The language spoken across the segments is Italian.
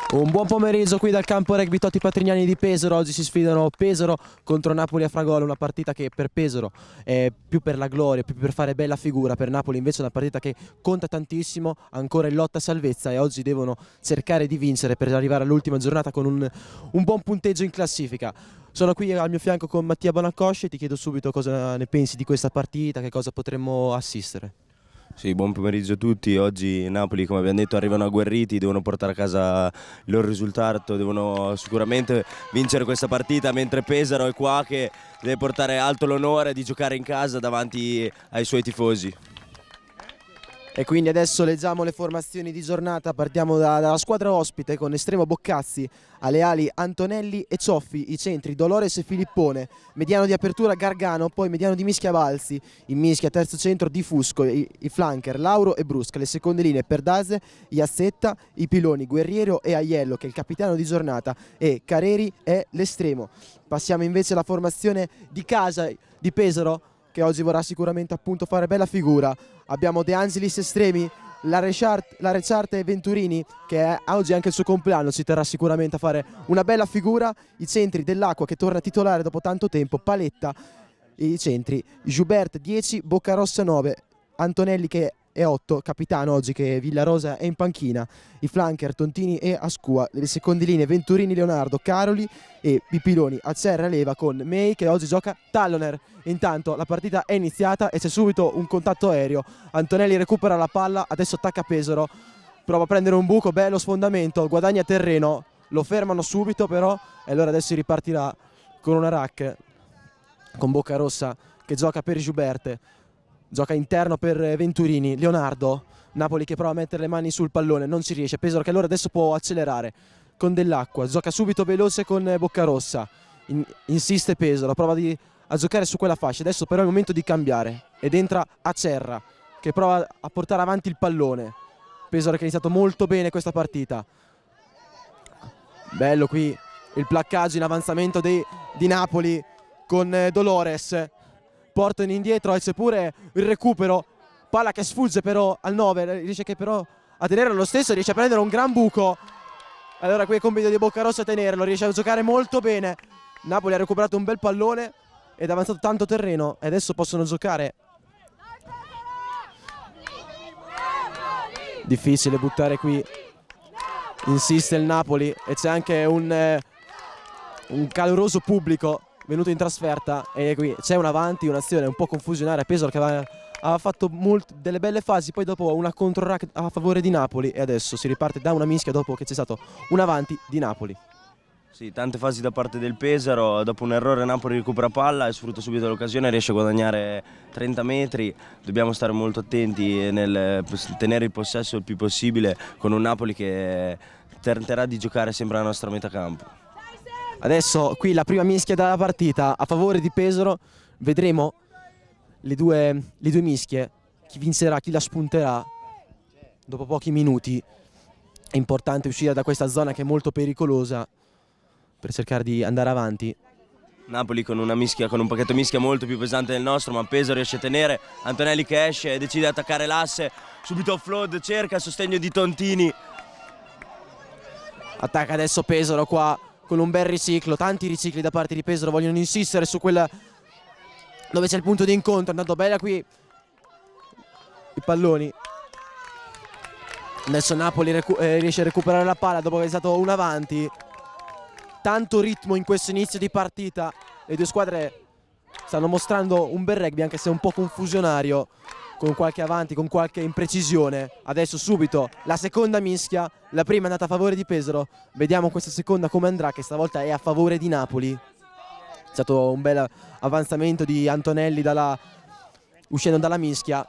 Un buon pomeriggio qui dal campo rugby Totti Patrignani di Pesaro. Oggi si sfidano Pesaro contro Napoli a Fragola, una partita che per Pesaro è più per la gloria, più per fare bella figura. Per Napoli invece è una partita che conta tantissimo, ancora in lotta a salvezza, e oggi devono cercare di vincere per arrivare all'ultima giornata con un buon punteggio in classifica. Sono qui al mio fianco con Mattia Bonacosci e ti chiedo subito cosa ne pensi di questa partita, che cosa potremmo assistere. Sì, buon pomeriggio a tutti. Oggi Napoli, come abbiamo detto, arrivano agguerriti, devono portare a casa il loro risultato, devono sicuramente vincere questa partita, mentre Pesaro è qua che deve portare alto l'onore di giocare in casa davanti ai suoi tifosi. E quindi adesso leggiamo le formazioni di giornata. Partiamo dalla squadra ospite con estremo Boccazzi, alle ali Antonelli e Cioffi, i centri Dolores e Filippone, mediano di apertura Gargano, poi mediano di mischia Balsi, in mischia terzo centro Di Fusco, i flanker Lauro e Brusca, le seconde linee Perdase, Iassetta, i piloni Guerriero e Aiello, che è il capitano di giornata, e Careri è l'estremo. Passiamo invece alla formazione di casa di Pesaro, che oggi vorrà sicuramente appunto fare bella figura. Abbiamo De Angelis estremi, la Recarte e Venturini, che è oggi anche il suo compleanno, ci terrà sicuramente a fare una bella figura. I centri Dell'Acqua, che torna titolare dopo tanto tempo, Paletta. I centri Joubert 10, Boccarossa 9, Antonelli che è 8, capitano oggi, che Villarosa è in panchina. I flanker Tontini e Ascua, le seconde linee Venturini, Leonardo, Caroli e Pipiloni a Serra Leva, con May che oggi gioca Talloner. Intanto la partita è iniziata e c'è subito un contatto aereo. Antonelli recupera la palla, adesso attacca Pesaro, prova a prendere un buco, bello sfondamento, guadagna terreno, lo fermano subito però, e allora adesso si ripartirà con una rack con Boccarossa che gioca per Joubert, gioca interno per Venturini, Leonardo, Napoli che prova a mettere le mani sul pallone, non ci riesce, Pesaro che allora adesso può accelerare con Dell'Acqua, gioca subito veloce con Boccarossa, insiste Pesaro, prova a giocare su quella fascia, adesso però è il momento di cambiare ed entra Acerra che prova a portare avanti il pallone. Pesaro che ha iniziato molto bene questa partita, bello qui il placcaggio in avanzamento di Napoli con Dolores, portano indietro e c'è pure il recupero, palla che sfugge però al 9, riesce che però a tenerlo lo stesso, riesce a prendere un gran buco. Allora qui è compito di Boccarossa a tenerlo, riesce a giocare molto bene. Napoli ha recuperato un bel pallone ed ha avanzato tanto terreno e adesso possono giocare. Difficile buttare qui, insiste il Napoli e c'è anche un caloroso pubblico venuto in trasferta, e qui c'è un avanti, un'azione un po' confusionaria. Pesaro che aveva fatto delle belle fasi, poi dopo una controrack a favore di Napoli e adesso si riparte da una mischia dopo che c'è stato un avanti di Napoli. Sì, tante fasi da parte del Pesaro, dopo un errore Napoli recupera palla e sfrutta subito l'occasione, riesce a guadagnare 30 metri, dobbiamo stare molto attenti nel tenere il possesso il più possibile con un Napoli che tenterà di giocare sempre alla nostra metà campo. Adesso qui la prima mischia della partita a favore di Pesaro, vedremo le due mischie, chi vincerà, chi la spunterà dopo pochi minuti. È importante uscire da questa zona che è molto pericolosa per cercare di andare avanti. Napoli con una mischia, con un pacchetto mischia molto più pesante del nostro, ma Pesaro riesce a tenere. Antonelli che esce e decide di attaccare l'asse, subito offload, cerca il sostegno di Tontini. Attacca adesso Pesaro qua con un bel riciclo, tanti ricicli da parte di Pesaro, vogliono insistere su quella dove c'è il punto di incontro. È andato bella qui i palloni. Adesso Napoli riesce a recuperare la palla dopo che è stato un avanti. Tanto ritmo in questo inizio di partita, le due squadre stanno mostrando un bel rugby anche se un po' confusionario, con qualche avanti, con qualche imprecisione. Adesso subito la seconda mischia, la prima è andata a favore di Pesaro, vediamo questa seconda come andrà, che stavolta è a favore di Napoli. È stato un bel avanzamento di Antonelli uscendo dalla mischia.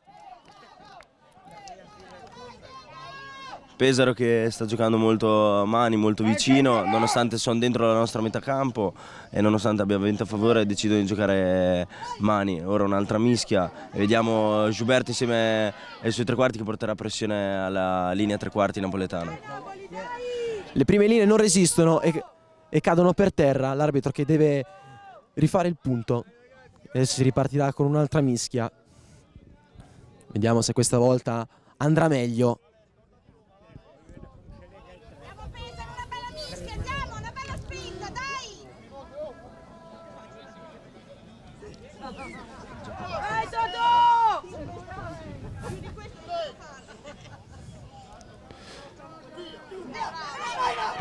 Pesaro che sta giocando molto a mani, molto vicino, nonostante sono dentro la nostra metà campo e nonostante abbia vinto a favore decidono di giocare mani. Ora un'altra mischia e vediamo Joubert insieme ai suoi tre quarti che porterà pressione alla linea tre quarti napoletana. Le prime linee non resistono e cadono per terra, l'arbitro che deve rifare il punto. Adesso si ripartirà con un'altra mischia, vediamo se questa volta andrà meglio.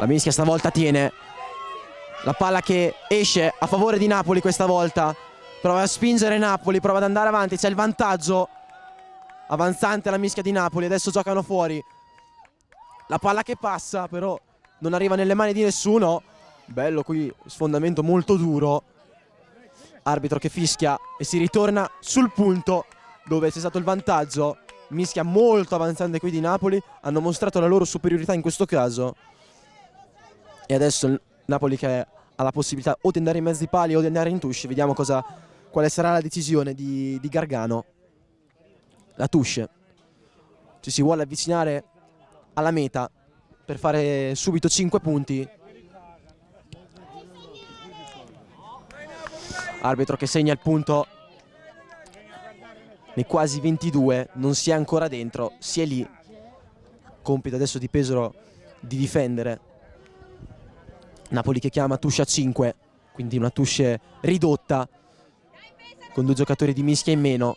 La mischia stavolta tiene. La palla che esce a favore di Napoli questa volta. Prova a spingere Napoli, prova ad andare avanti, c'è il vantaggio avanzante la mischia di Napoli. Adesso giocano fuori. La palla che passa però non arriva nelle mani di nessuno. Bello qui, sfondamento molto duro. Arbitro che fischia e si ritorna sul punto dove c'è stato il vantaggio. Mischia molto avanzante qui di Napoli. Hanno mostrato la loro superiorità in questo caso. E adesso il Napoli che ha la possibilità o di andare in mezzo ai pali o di andare in touche. Vediamo quale sarà la decisione di Gargano. La touche. Ci si vuole avvicinare alla meta per fare subito 5 punti. Arbitro che segna il punto nei quasi 22, non si è ancora dentro, si è lì. Compito adesso di Pesaro di difendere. Napoli che chiama touche a 5, quindi una touche ridotta con 2 giocatori di mischia in meno.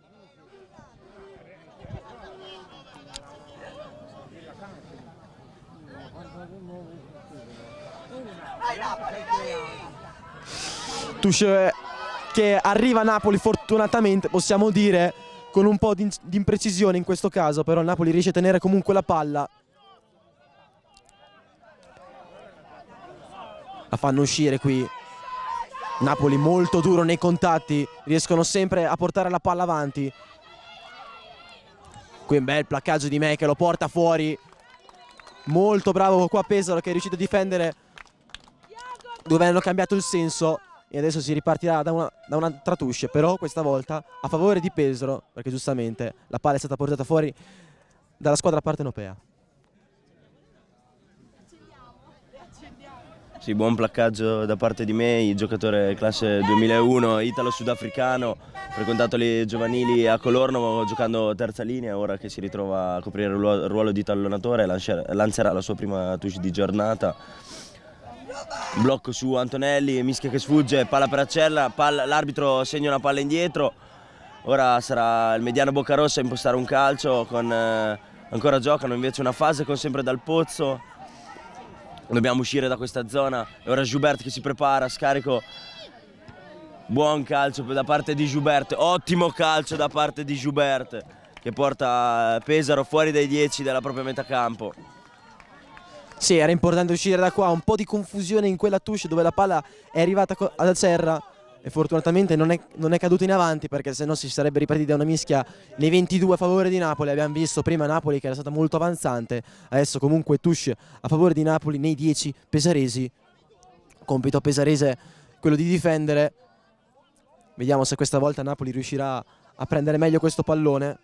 Touche che arriva a Napoli fortunatamente, possiamo dire, con un po' di imprecisione in questo caso, però il Napoli riesce a tenere comunque la palla. La fanno uscire qui. Napoli molto duro nei contatti, riescono sempre a portare la palla avanti. Qui un bel placcaggio di Me che lo porta fuori. Molto bravo qua Pesaro che è riuscito a difendere dove hanno cambiato il senso. E adesso si ripartirà da un'altra touche, però questa volta a favore di Pesaro, perché giustamente la palla è stata portata fuori dalla squadra partenopea. Sì, buon placcaggio da parte di Me, giocatore classe 2001, italo-sudafricano, frequentato le giovanili a Colorno giocando terza linea, ora che si ritrova a coprire il ruolo di tallonatore lancerà la sua prima touche di giornata. Blocco su Antonelli, mischia che sfugge, palla per Accella, l'arbitro segna una palla indietro. Ora sarà il mediano Boccarossa a impostare un calcio, ancora giocano invece una fase con sempre Dal Pozzo. Dobbiamo uscire da questa zona e ora Joubert che si prepara, scarico. Buon calcio da parte di Joubert, ottimo calcio da parte di Joubert che porta Pesaro fuori dai 10 della propria metà campo. Sì, era importante uscire da qua, un po' di confusione in quella touche dove la palla è arrivata ad Acerra e fortunatamente non è caduta in avanti, perché sennò si sarebbe ripartita una mischia nei 22 a favore di Napoli. Abbiamo visto prima Napoli che era stata molto avanzante, adesso comunque touche a favore di Napoli nei 10 pesaresi. Compito pesarese quello di difendere. Vediamo se questa volta Napoli riuscirà a prendere meglio questo pallone.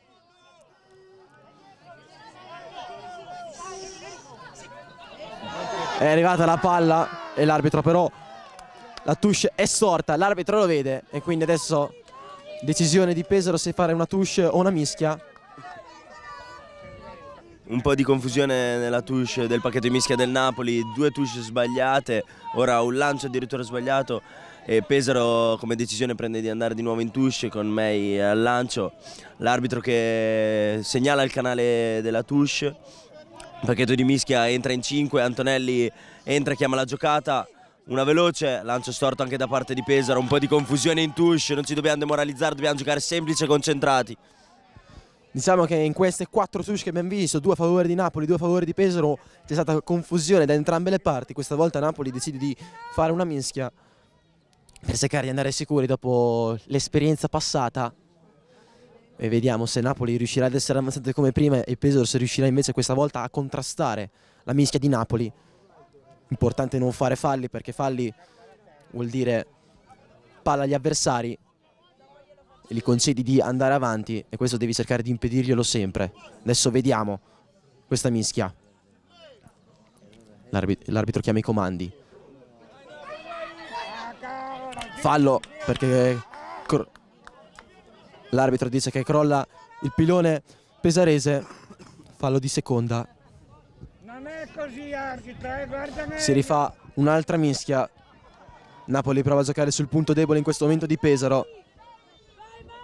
È arrivata la palla e l'arbitro però la touche è storta, l'arbitro lo vede e quindi adesso decisione di Pesaro se fare una touche o una mischia. Un po' di confusione nella touche del pacchetto di mischia del Napoli, 2 touche sbagliate, ora un lancio addirittura sbagliato e Pesaro come decisione prende di andare di nuovo in touche con May al lancio. L'arbitro che segnala il canale della touche. Il pacchetto di mischia entra in 5, Antonelli entra, chiama la giocata, una veloce, lancio storto anche da parte di Pesaro, un po' di confusione in touche, non ci dobbiamo demoralizzare, dobbiamo giocare semplici e concentrati. Diciamo che in queste 4 touche che abbiamo visto, 2 a favore di Napoli, 2 a favore di Pesaro, c'è stata confusione da entrambe le parti. Questa volta Napoli decide di fare una mischia per cercare di andare sicuri dopo l'esperienza passata. E vediamo se Napoli riuscirà ad essere avanzante come prima e Pesaro se riuscirà invece questa volta a contrastare la mischia di Napoli. Importante non fare falli, perché falli vuol dire palla agli avversari e gli concedi di andare avanti e questo devi cercare di impedirglielo sempre. Adesso vediamo questa mischia. L'arbitro chiama i comandi. Fallo perché l'arbitro dice che crolla il pilone pesarese. Fallo di seconda. Non è così, arbitro, guarda. Si rifà un'altra mischia. Napoli prova a giocare sul punto debole in questo momento di Pesaro.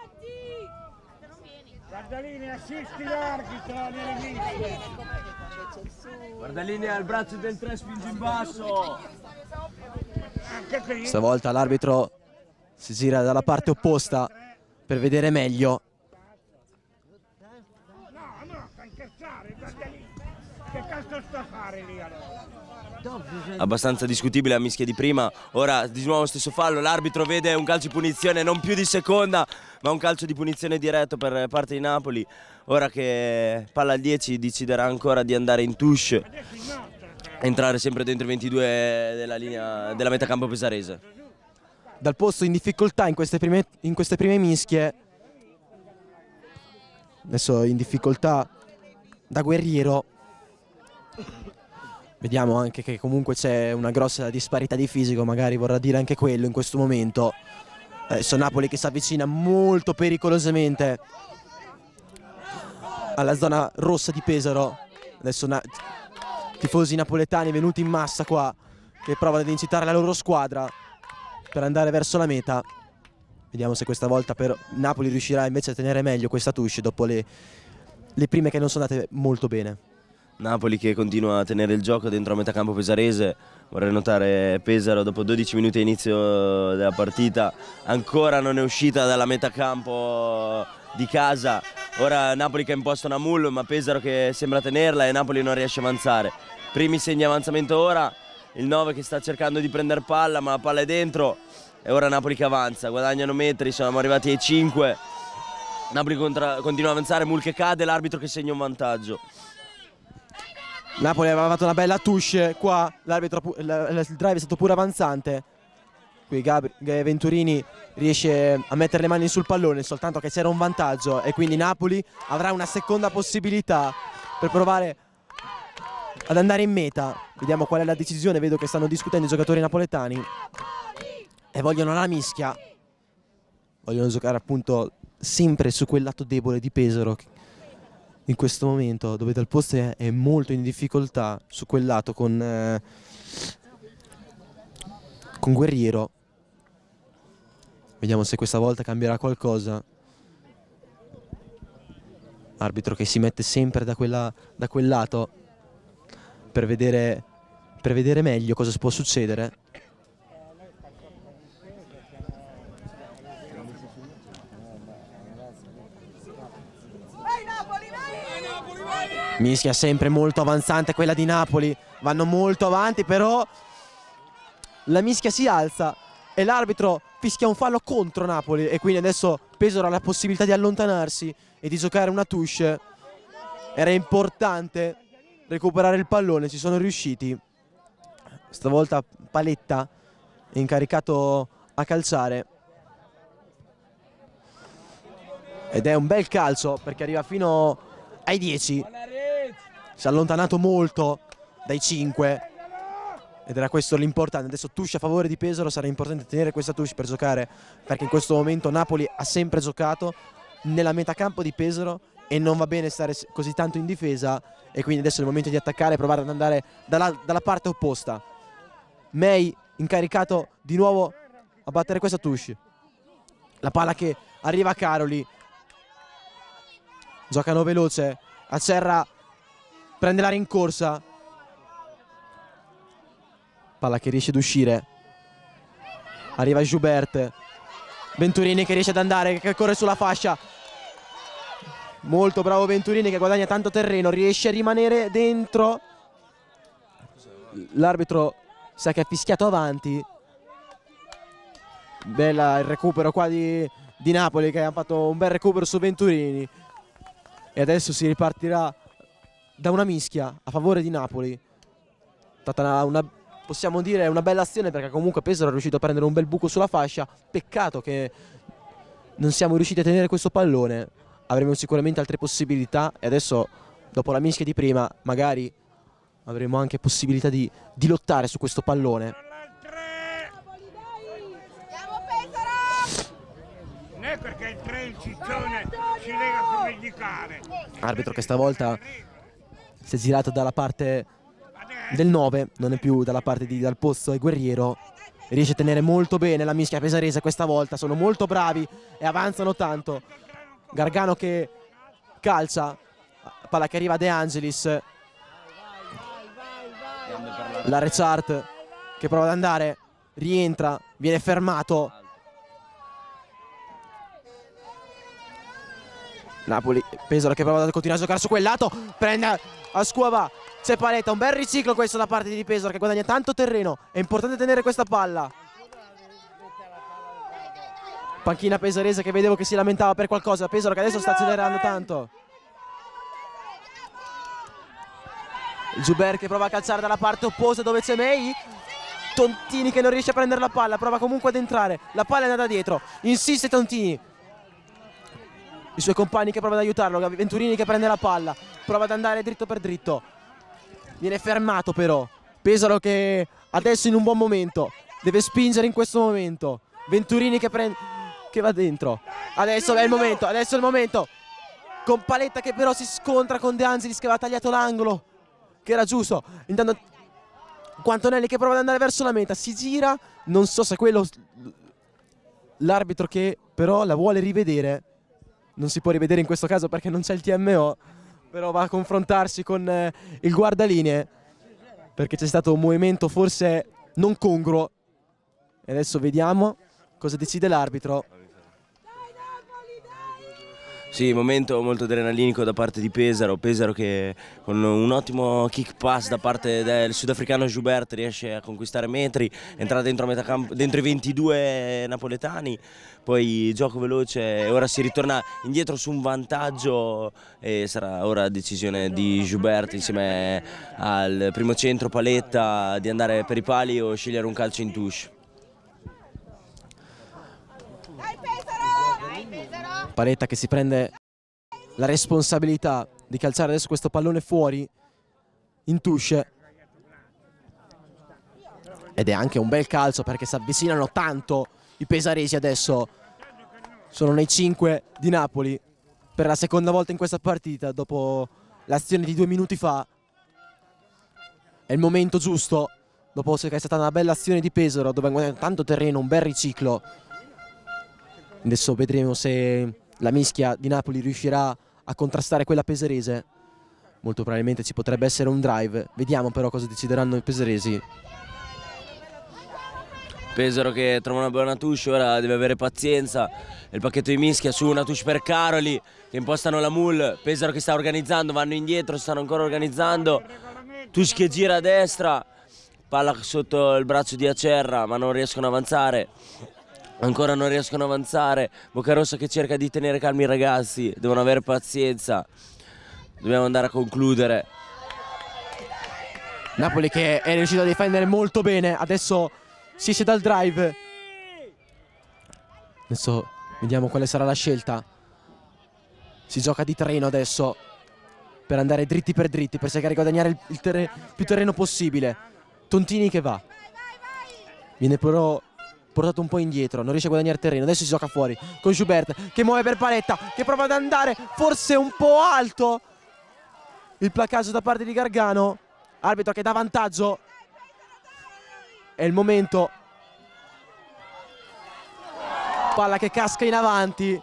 Guarda lì, ne assisti l'arbitro nelle mischie. Guarda linea, il braccio del 3 spinge in basso. Stavolta l'arbitro si gira dalla parte opposta per vedere meglio. No, sta incazzare, guarda lì. Che cazzo sta a fare lì allora? Abbastanza discutibile la mischia di prima. Ora di nuovo stesso fallo, l'arbitro vede un calcio di punizione non più di seconda ma un calcio di punizione diretto per parte di Napoli. Ora che palla al 10 deciderà ancora di andare in touche, entrare sempre dentro i 22 della linea della metacampo pesarese. Dal posto in difficoltà in queste prime mischie, adesso in difficoltà da Guerriero. Vediamo anche che comunque c'è una grossa disparità di fisico, magari vorrà dire anche quello in questo momento. Adesso Napoli che si avvicina molto pericolosamente alla zona rossa di Pesaro. Adesso tifosi napoletani venuti in massa qua che provano ad incitare la loro squadra per andare verso la meta. Vediamo se questa volta per Napoli riuscirà invece a tenere meglio questa touche dopo le prime che non sono andate molto bene. Napoli che continua a tenere il gioco dentro a metacampo pesarese. Vorrei notare Pesaro dopo 12 minuti all'inizio della partita ancora non è uscita dalla metacampo di casa. Ora Napoli che ha imposto una mull ma Pesaro che sembra tenerla e Napoli non riesce a avanzare. Primi segni di avanzamento ora, il 9 che sta cercando di prendere palla ma la palla è dentro e ora Napoli che avanza, guadagnano metri, siamo arrivati ai 5. Napoli continua a avanzare, Mull che cade, l'arbitro che segna un vantaggio. Napoli aveva fatto una bella touche qua, il drive è stato pure avanzante. Qui Venturini riesce a mettere le mani sul pallone, soltanto che c'era un vantaggio e quindi Napoli avrà una seconda possibilità per provare ad andare in meta. Vediamo qual è la decisione, vedo che stanno discutendo i giocatori napoletani e vogliono la mischia. Vogliono giocare appunto sempre su quel lato debole di Pesaro in questo momento, dove Dal Posto è molto in difficoltà su quel lato con Guerriero. Vediamo se questa volta cambierà qualcosa. Arbitro che si mette sempre da quel lato per vedere meglio cosa può succedere. Mischia sempre molto avanzante quella di Napoli, vanno molto avanti però la mischia si alza e l'arbitro fischia un fallo contro Napoli e quindi adesso Pesaro ha la possibilità di allontanarsi e di giocare una touche. Era importante recuperare il pallone, ci sono riusciti. Stavolta Paletta è incaricato a calciare ed è un bel calcio perché arriva fino ai 10. Si è allontanato molto dai 5 ed era questo l'importante. Adesso touche a favore di Pesaro, sarà importante tenere questa touche per giocare perché in questo momento Napoli ha sempre giocato nella metacampo di Pesaro e non va bene stare così tanto in difesa e quindi adesso è il momento di attaccare e provare ad andare dalla parte opposta. May incaricato di nuovo a battere questa touche. La palla che arriva a Caroli, giocano veloce, Acerra prende la rincorsa, palla che riesce ad uscire, arriva Joubert, Venturini che riesce ad andare, che corre sulla fascia, molto bravo Venturini che guadagna tanto terreno, riesce a rimanere dentro, l'arbitro sa che ha fischiato avanti. Bella il recupero qua di Napoli che ha fatto un bel recupero su Venturini e adesso si ripartirà da una mischia a favore di Napoli. È stata possiamo dire una bella azione perché comunque Pesaro è riuscito a prendere un bel buco sulla fascia. Peccato che non siamo riusciti a tenere questo pallone, avremo sicuramente altre possibilità e adesso dopo la mischia di prima magari avremo anche possibilità di lottare su questo pallone. Non è perché il 3 il ciccione si lega come il di cane. Arbitro che stavolta si è girato dalla parte del 9, non è più dalla parte di Dal Posto e Guerriero. Riesce a tenere molto bene la mischia pesarese questa volta, sono molto bravi e avanzano tanto. Gargano che calcia, palla che arriva a De Angelis, La Rechart che prova ad andare, rientra, viene fermato. Napoli, Pesaro che prova a continuare a giocare su quel lato, prende a scuola, c'è Paletta, un bel riciclo questo da parte di Pesaro che guadagna tanto terreno, è importante tenere questa palla. Panchina pesarese che vedevo che si lamentava per qualcosa, Pesaro che adesso sta accelerando tanto. Joubert che prova a calciare dalla parte opposta dove c'è May. Tontini che non riesce a prendere la palla, prova comunque ad entrare, la palla è andata dietro, insiste Tontini. I suoi compagni che provano ad aiutarlo, Venturini che prende la palla, prova ad andare dritto per dritto. Viene fermato però. Pesaro che adesso in un buon momento, deve spingere in questo momento. Venturini che va dentro. Adesso è il momento, adesso è il momento. Con Paletta che però si scontra con De Angelis che aveva tagliato l'angolo, che era giusto. Intanto Antonelli che prova ad andare verso la meta, si gira, non so se quello l'arbitro che però la vuole rivedere. Non si può rivedere in questo caso perché non c'è il TMO, però va a confrontarsi con il guardalinee perché c'è stato un movimento forse non congruo. E adesso vediamo cosa decide l'arbitro. Sì, momento molto adrenalinico da parte di Pesaro. Pesaro che con un ottimo kick pass da parte del sudafricano Joubert riesce a conquistare metri, entrare dentro a metà campo, dentro i 22 napoletani, poi gioco veloce e ora si ritorna indietro su un vantaggio e sarà ora decisione di Joubert insieme al primo centro Paletta di andare per i pali o scegliere un calcio in touche. Paletta che si prende la responsabilità di calciare adesso questo pallone fuori in touche ed è anche un bel calcio perché si avvicinano tanto i pesaresi. Adesso sono nei 5 di Napoli per la seconda volta in questa partita dopo l'azione di 2 minuti fa. È il momento giusto dopo che è stata una bella azione di Pesaro dove ha guadagnato tanto terreno, un bel riciclo. Adesso vedremo se la mischia di Napoli riuscirà a contrastare quella pesarese. Molto probabilmente ci potrebbe essere un drive. Vediamo però cosa decideranno i pesaresi. Pesaro che trova una buona touche, ora deve avere pazienza. Il pacchetto di mischia su una touche per Caroli che impostano la mul. Pesaro che sta organizzando, vanno indietro, stanno ancora organizzando. Touche che gira a destra, palla sotto il braccio di Acerra ma non riescono ad avanzare. Ancora non riescono ad avanzare. Boccarossa che cerca di tenere calmi i ragazzi, devono avere pazienza. Dobbiamo andare a concludere. Napoli che è riuscito a difendere molto bene. Adesso si esce dal drive. Adesso vediamo quale sarà la scelta. Si gioca di terreno adesso per andare dritti per dritti, per cercare di guadagnare più terreno possibile. Tontini che va. Viene però portato un po' indietro, non riesce a guadagnare terreno. Adesso si gioca fuori con Joubert che muove per Paletta, che prova ad andare forse un po' alto. Il placaggio da parte di Gargano, arbitro che dà vantaggio. È il momento. Palla che casca in avanti.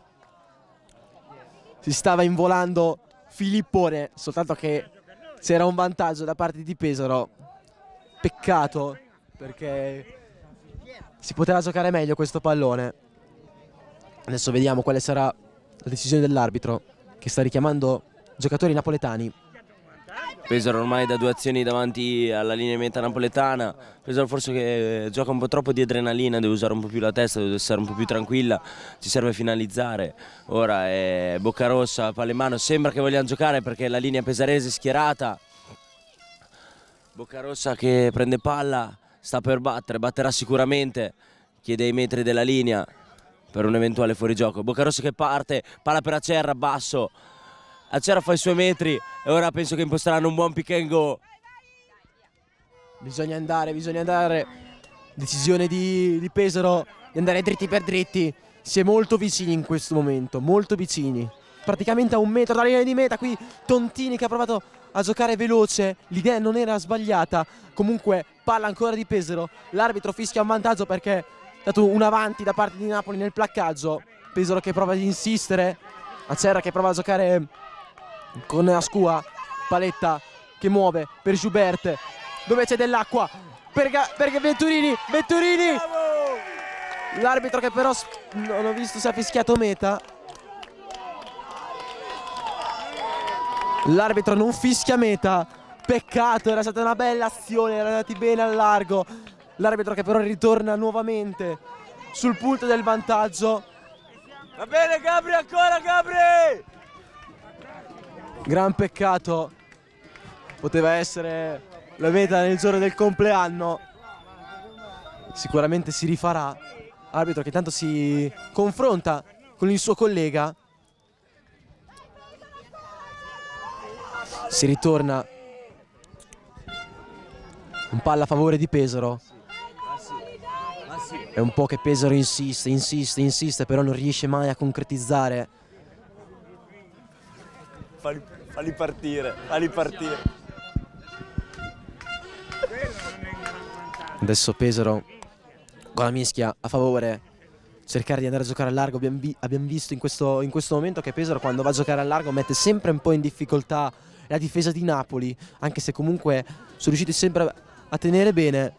Si stava involando Filippone, soltanto che c'era un vantaggio da parte di Pesaro. Peccato perché si poteva giocare meglio questo pallone. Adesso vediamo quale sarà la decisione dell'arbitro che sta richiamando giocatori napoletani. Pesaro ormai da 2 azioni davanti alla linea meta napoletana. Pesaro forse che gioca un po' troppo di adrenalina, deve usare un po' più la testa, deve essere un po' più tranquilla, ci serve finalizzare. Ora è Boccarossa, palla in mano, sembra che vogliano giocare perché la linea pesarese è schierata. Boccarossa che prende palla, sta per battere, batterà sicuramente, chiede i metri della linea per un eventuale fuorigioco. Boccarossa che parte, palla per Acerra, basso. Acerra fa i suoi metri e ora penso che imposteranno un buon pick and go. Bisogna andare. Decisione di Pesaro di andare dritti per dritti. Si è molto vicini in questo momento, molto vicini. Praticamente a 1 metro dalla linea di meta. Qui Tontini che ha provato a giocare veloce, l'idea non era sbagliata. Comunque palla ancora di Pesaro. L'arbitro fischia un vantaggio perché è dato un avanti da parte di Napoli nel placcaggio. Pesaro che prova ad insistere, Acerra che prova a giocare con Ascua, Paletta che muove per Joubert. dove c'è dell'acqua, perché Venturini, l'arbitro che però non ho visto se ha fischiato meta. L'arbitro non fischia meta, peccato, era stata una bella azione, erano andati bene al largo. L'arbitro che però ritorna nuovamente sul punto del vantaggio. Va bene Gabri, ancora Gabri! Gran peccato, poteva essere la meta nel giorno del compleanno. Sicuramente si rifarà. Arbitro che tanto si confronta con il suo collega. Si ritorna. Un palla a favore di Pesaro. È un po' che Pesaro insiste, però non riesce mai a concretizzare. Falli partire. Adesso Pesaro con la mischia a favore, cercare di andare a giocare al largo. Abbiamo visto in questo momento che Pesaro, quando va a giocare al largo, mette sempre un po' in difficoltà la difesa di Napoli, anche se comunque sono riusciti sempre a tenere bene.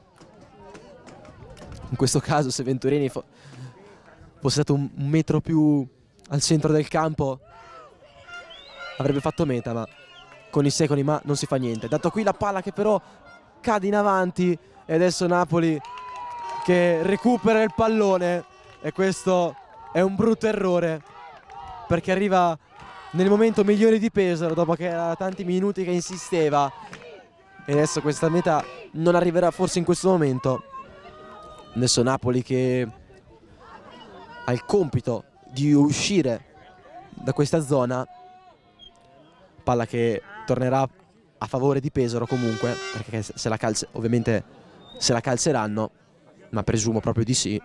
In questo caso, se Venturini fosse stato un metro più al centro del campo, avrebbe fatto meta, ma con i secoli ma non si fa niente. Dato qui la palla che però cade in avanti, e adesso Napoli che recupera il pallone, e questo è un brutto errore, perché arriva nel momento migliore di Pesaro, dopo che era tanti minuti che insisteva, e adesso questa meta non arriverà forse in questo momento. Adesso Napoli che ha il compito di uscire da questa zona, palla che tornerà a favore di Pesaro comunque, perché ovviamente se la calceranno, ma presumo proprio di sì.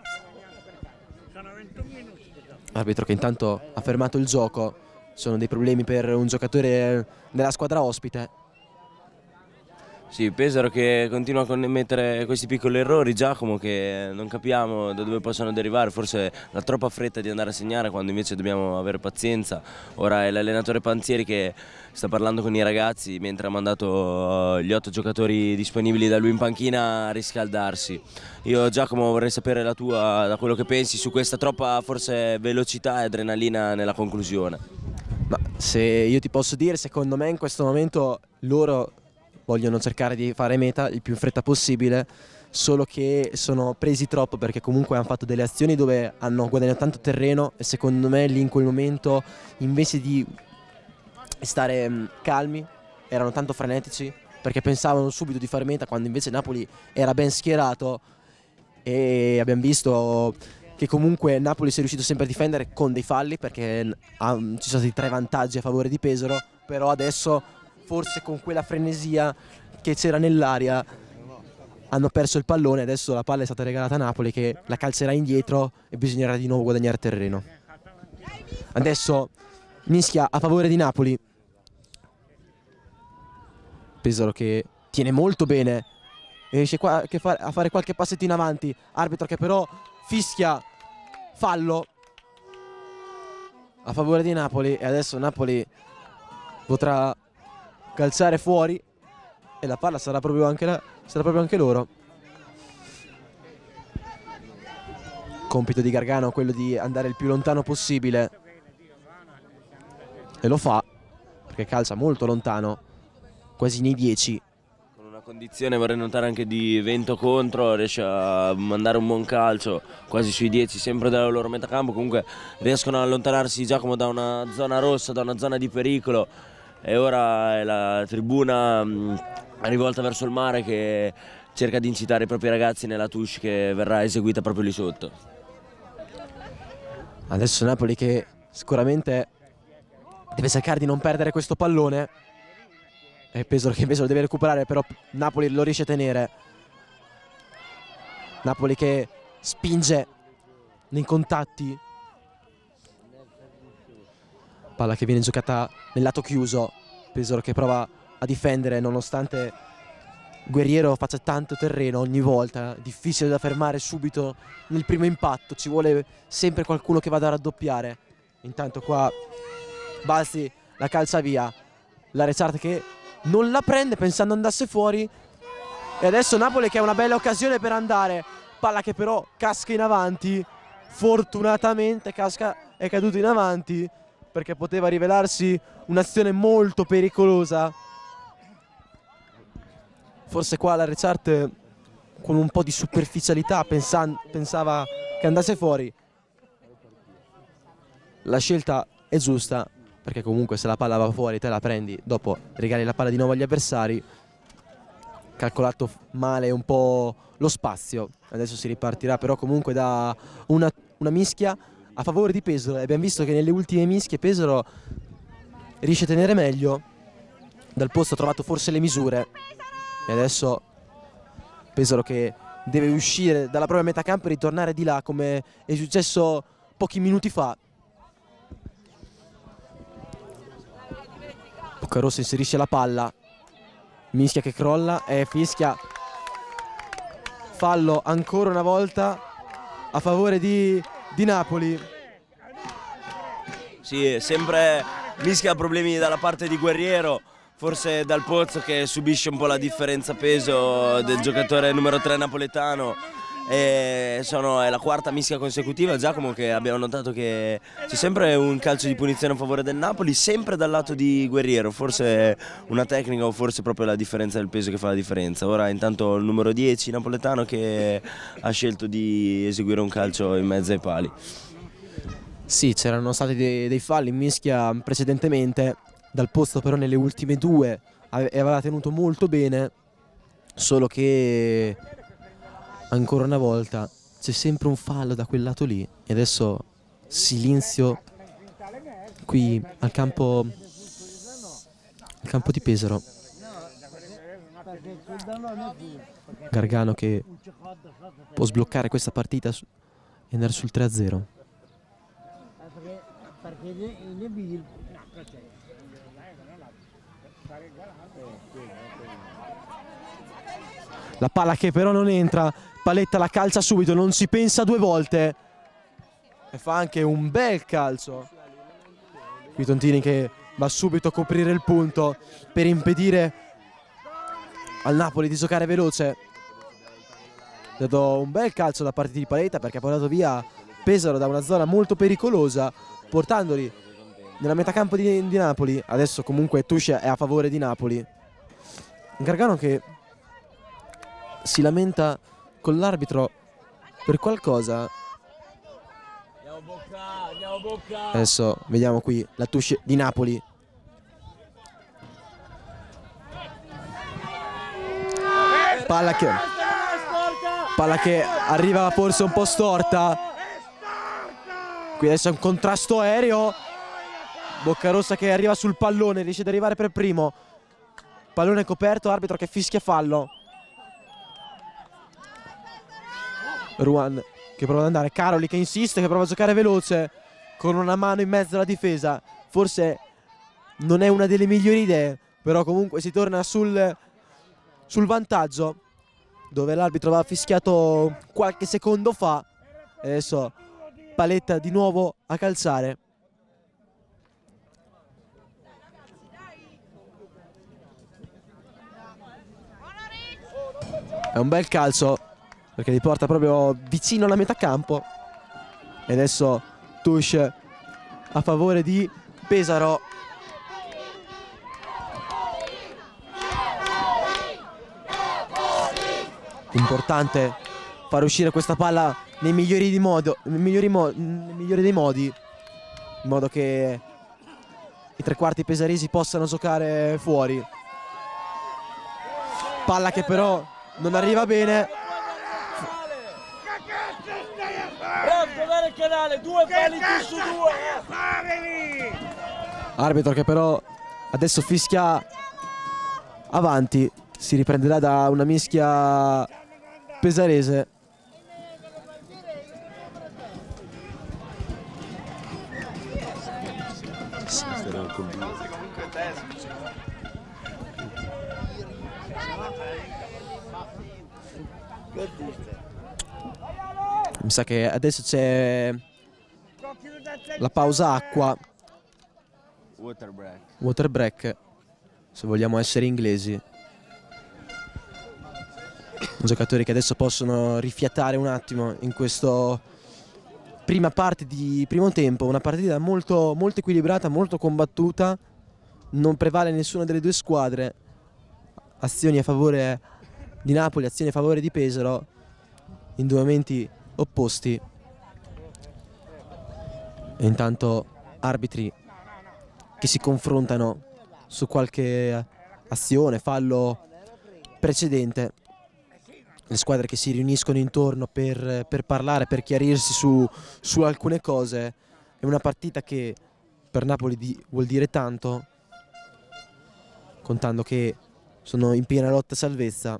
Arbitro che intanto ha fermato il gioco. Sono dei problemi per un giocatore della squadra ospite. Sì, Pesaro che continua a commettere questi piccoli errori, Giacomo, che non capiamo da dove possono derivare, forse la troppa fretta di andare a segnare quando invece dobbiamo avere pazienza. Ora è l'allenatore Panzieri che sta parlando con i ragazzi mentre ha mandato gli 8 giocatori disponibili da lui in panchina a riscaldarsi. Io Giacomo vorrei sapere la tua, da quello che pensi su questa troppa forse velocità e adrenalina nella conclusione. Ma se io ti posso dire, secondo me in questo momento loro vogliono cercare di fare meta il più in fretta possibile, solo che sono presi troppo, perché comunque hanno fatto delle azioni dove hanno guadagnato tanto terreno, e secondo me lì in quel momento, invece di stare calmi, erano tanto frenetici, perché pensavano subito di fare meta, quando invece Napoli era ben schierato. E abbiamo visto che comunque Napoli si è riuscito sempre a difendere con dei falli, perché ci sono stati 3 vantaggi a favore di Pesaro, però adesso forse con quella frenesia che c'era nell'aria hanno perso il pallone. Adesso la palla è stata regalata a Napoli, che la calcerà indietro e bisognerà di nuovo guadagnare terreno. Adesso mischia a favore di Napoli. Pesaro che tiene molto bene, riesce a fare qualche passetto in avanti. Arbitro che però fischia fallo a favore di Napoli, e adesso Napoli potrà calciare fuori e la palla sarà proprio anche loro. Compito di Gargano quello di andare il più lontano possibile, e lo fa, perché calcia molto lontano, quasi nei 10. Con una condizione, vorrei notare, anche di vento contro, riesce a mandare un buon calcio quasi sui 10, sempre dalla loro metà campo. Comunque riescono ad allontanarsi, Giacomo, da una zona rossa, da una zona di pericolo. E ora è la tribuna rivolta verso il mare che cerca di incitare i propri ragazzi nella touche che verrà eseguita proprio lì sotto. Adesso Napoli che sicuramente deve cercare di non perdere questo pallone, e Pesaro che invece lo deve recuperare, però Napoli lo riesce a tenere. Napoli che spinge nei contatti, palla che viene giocata nel lato chiuso. Pesaro che prova a difendere nonostante Guerriero faccia tanto terreno ogni volta, difficile da fermare subito nel primo impatto, ci vuole sempre qualcuno che vada a raddoppiare. Intanto qua Balsi la calcia via, la Recarte che non la prende pensando andasse fuori, E adesso Napoli che ha una bella occasione per andare, palla che però casca in avanti, fortunatamente è caduto in avanti perché poteva rivelarsi un'azione molto pericolosa. Forse qua la Rechart con un po' di superficialità pensava che andasse fuori. La scelta è giusta perché comunque se la palla va fuori te la prendi, dopo regali la palla di nuovo agli avversari. Calcolato male un po' lo spazio, adesso si ripartirà però comunque da una mischia a favore di Pesaro. Abbiamo visto che nelle ultime mischie Pesaro riesce a tenere meglio, dal posto ha trovato forse le misure e adesso Pesaro che deve uscire dalla propria metà campo e ritornare di là come è successo pochi minuti fa. Boccarossa inserisce la palla, mischia che crolla e fischia fallo ancora una volta a favore di Napoli. Sì, sempre mischia problemi dalla parte di Guerriero, forse dal Pozzo che subisce un po' la differenza peso del giocatore numero 3 napoletano. E è la quarta mischia consecutiva, Giacomo, che abbiamo notato che c'è sempre un calcio di punizione a favore del Napoli, sempre dal lato di Guerriero, forse una tecnica o forse proprio la differenza del peso che fa la differenza. Ora intanto il numero 10 napoletano che ha scelto di eseguire un calcio in mezzo ai pali. Sì, c'erano stati dei falli in mischia precedentemente, dal posto però nelle ultime due aveva tenuto molto bene, solo che ancora una volta c'è sempre un fallo da quel lato lì e adesso silenzio qui al campo di Pesaro. Gargano che può sbloccare questa partita e andare sul 3-0. La palla che però non entra, Paletta la calcia subito, non si pensa due volte e fa anche un bel calcio. Qui Tontini che va subito a coprire il punto per impedire al Napoli di giocare veloce. Ha dato un bel calcio da parte di Paletta perché ha portato via Pesaro da una zona molto pericolosa, portandoli nella metà campo di Napoli. Adesso comunque Tuscia è a favore di Napoli. Gargano che si lamenta con l'arbitro per qualcosa. Adesso vediamo qui la touche di Napoli. Palla che arriva forse un po' storta. Qui adesso è un contrasto aereo. Boccarossa che arriva sul pallone, riesce ad arrivare per primo. Pallone coperto, arbitro che fischia fallo. Ruan che prova ad andare, Caroli che insiste, che prova a giocare veloce con una mano in mezzo alla difesa. Forse non è una delle migliori idee, però comunque si torna sul vantaggio dove l'arbitro aveva fischiato qualche secondo fa. E adesso Paletta di nuovo a calciare. È un bel calcio perché li porta proprio vicino alla metà campo. E adesso touche a favore di Pesaro. Importante far uscire questa palla nei migliori dei modi, in modo che i tre quarti pesaresi possano giocare fuori. Palla che però non arriva bene. Arbitro che però adesso fischia avanti. Si riprenderà da una mischia pesarese. Mi sa che adesso c'è la pausa acqua. Water break. Se vogliamo essere inglesi. Giocatori che adesso possono rifiatare un attimo in questa prima parte di primo tempo, una partita molto, molto equilibrata, molto combattuta, non prevale nessuna delle due squadre, azioni a favore di Napoli, azioni a favore di Pesaro, in due momenti opposti. E intanto arbitri che si confrontano su qualche azione, fallo precedente, le squadre che si riuniscono intorno per parlare, per chiarirsi su alcune cose. È una partita che per Napoli vuol dire tanto, contando che sono in piena lotta salvezza.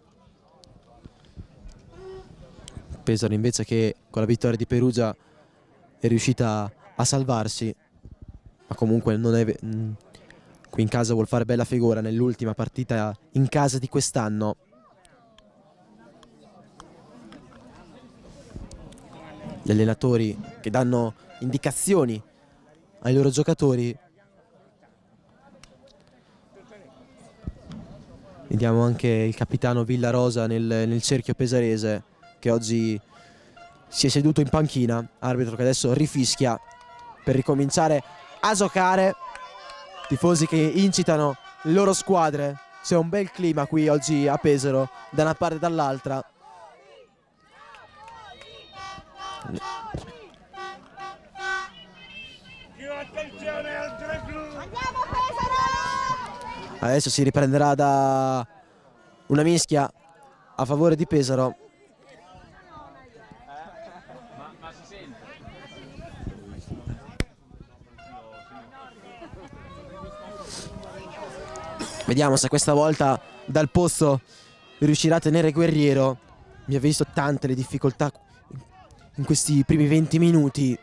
Pesaro invece che con la vittoria di Perugia è riuscita a salvarsi, ma comunque non è, qui in casa vuol fare bella figura nell'ultima partita in casa di quest'anno. Gli allenatori che danno indicazioni ai loro giocatori. Vediamo anche il capitano Villarosa nel cerchio pesarese, che oggi si è seduto in panchina, arbitro che adesso rifischia per ricominciare a giocare. Tifosi che incitano le loro squadre, c'è un bel clima qui oggi a Pesaro, da una parte e dall'altra. Adesso si riprenderà da una mischia a favore di Pesaro. Vediamo se questa volta dal posto riuscirà a tenere Guerriero. Mi ha visto tante le difficoltà in questi primi 20 minuti.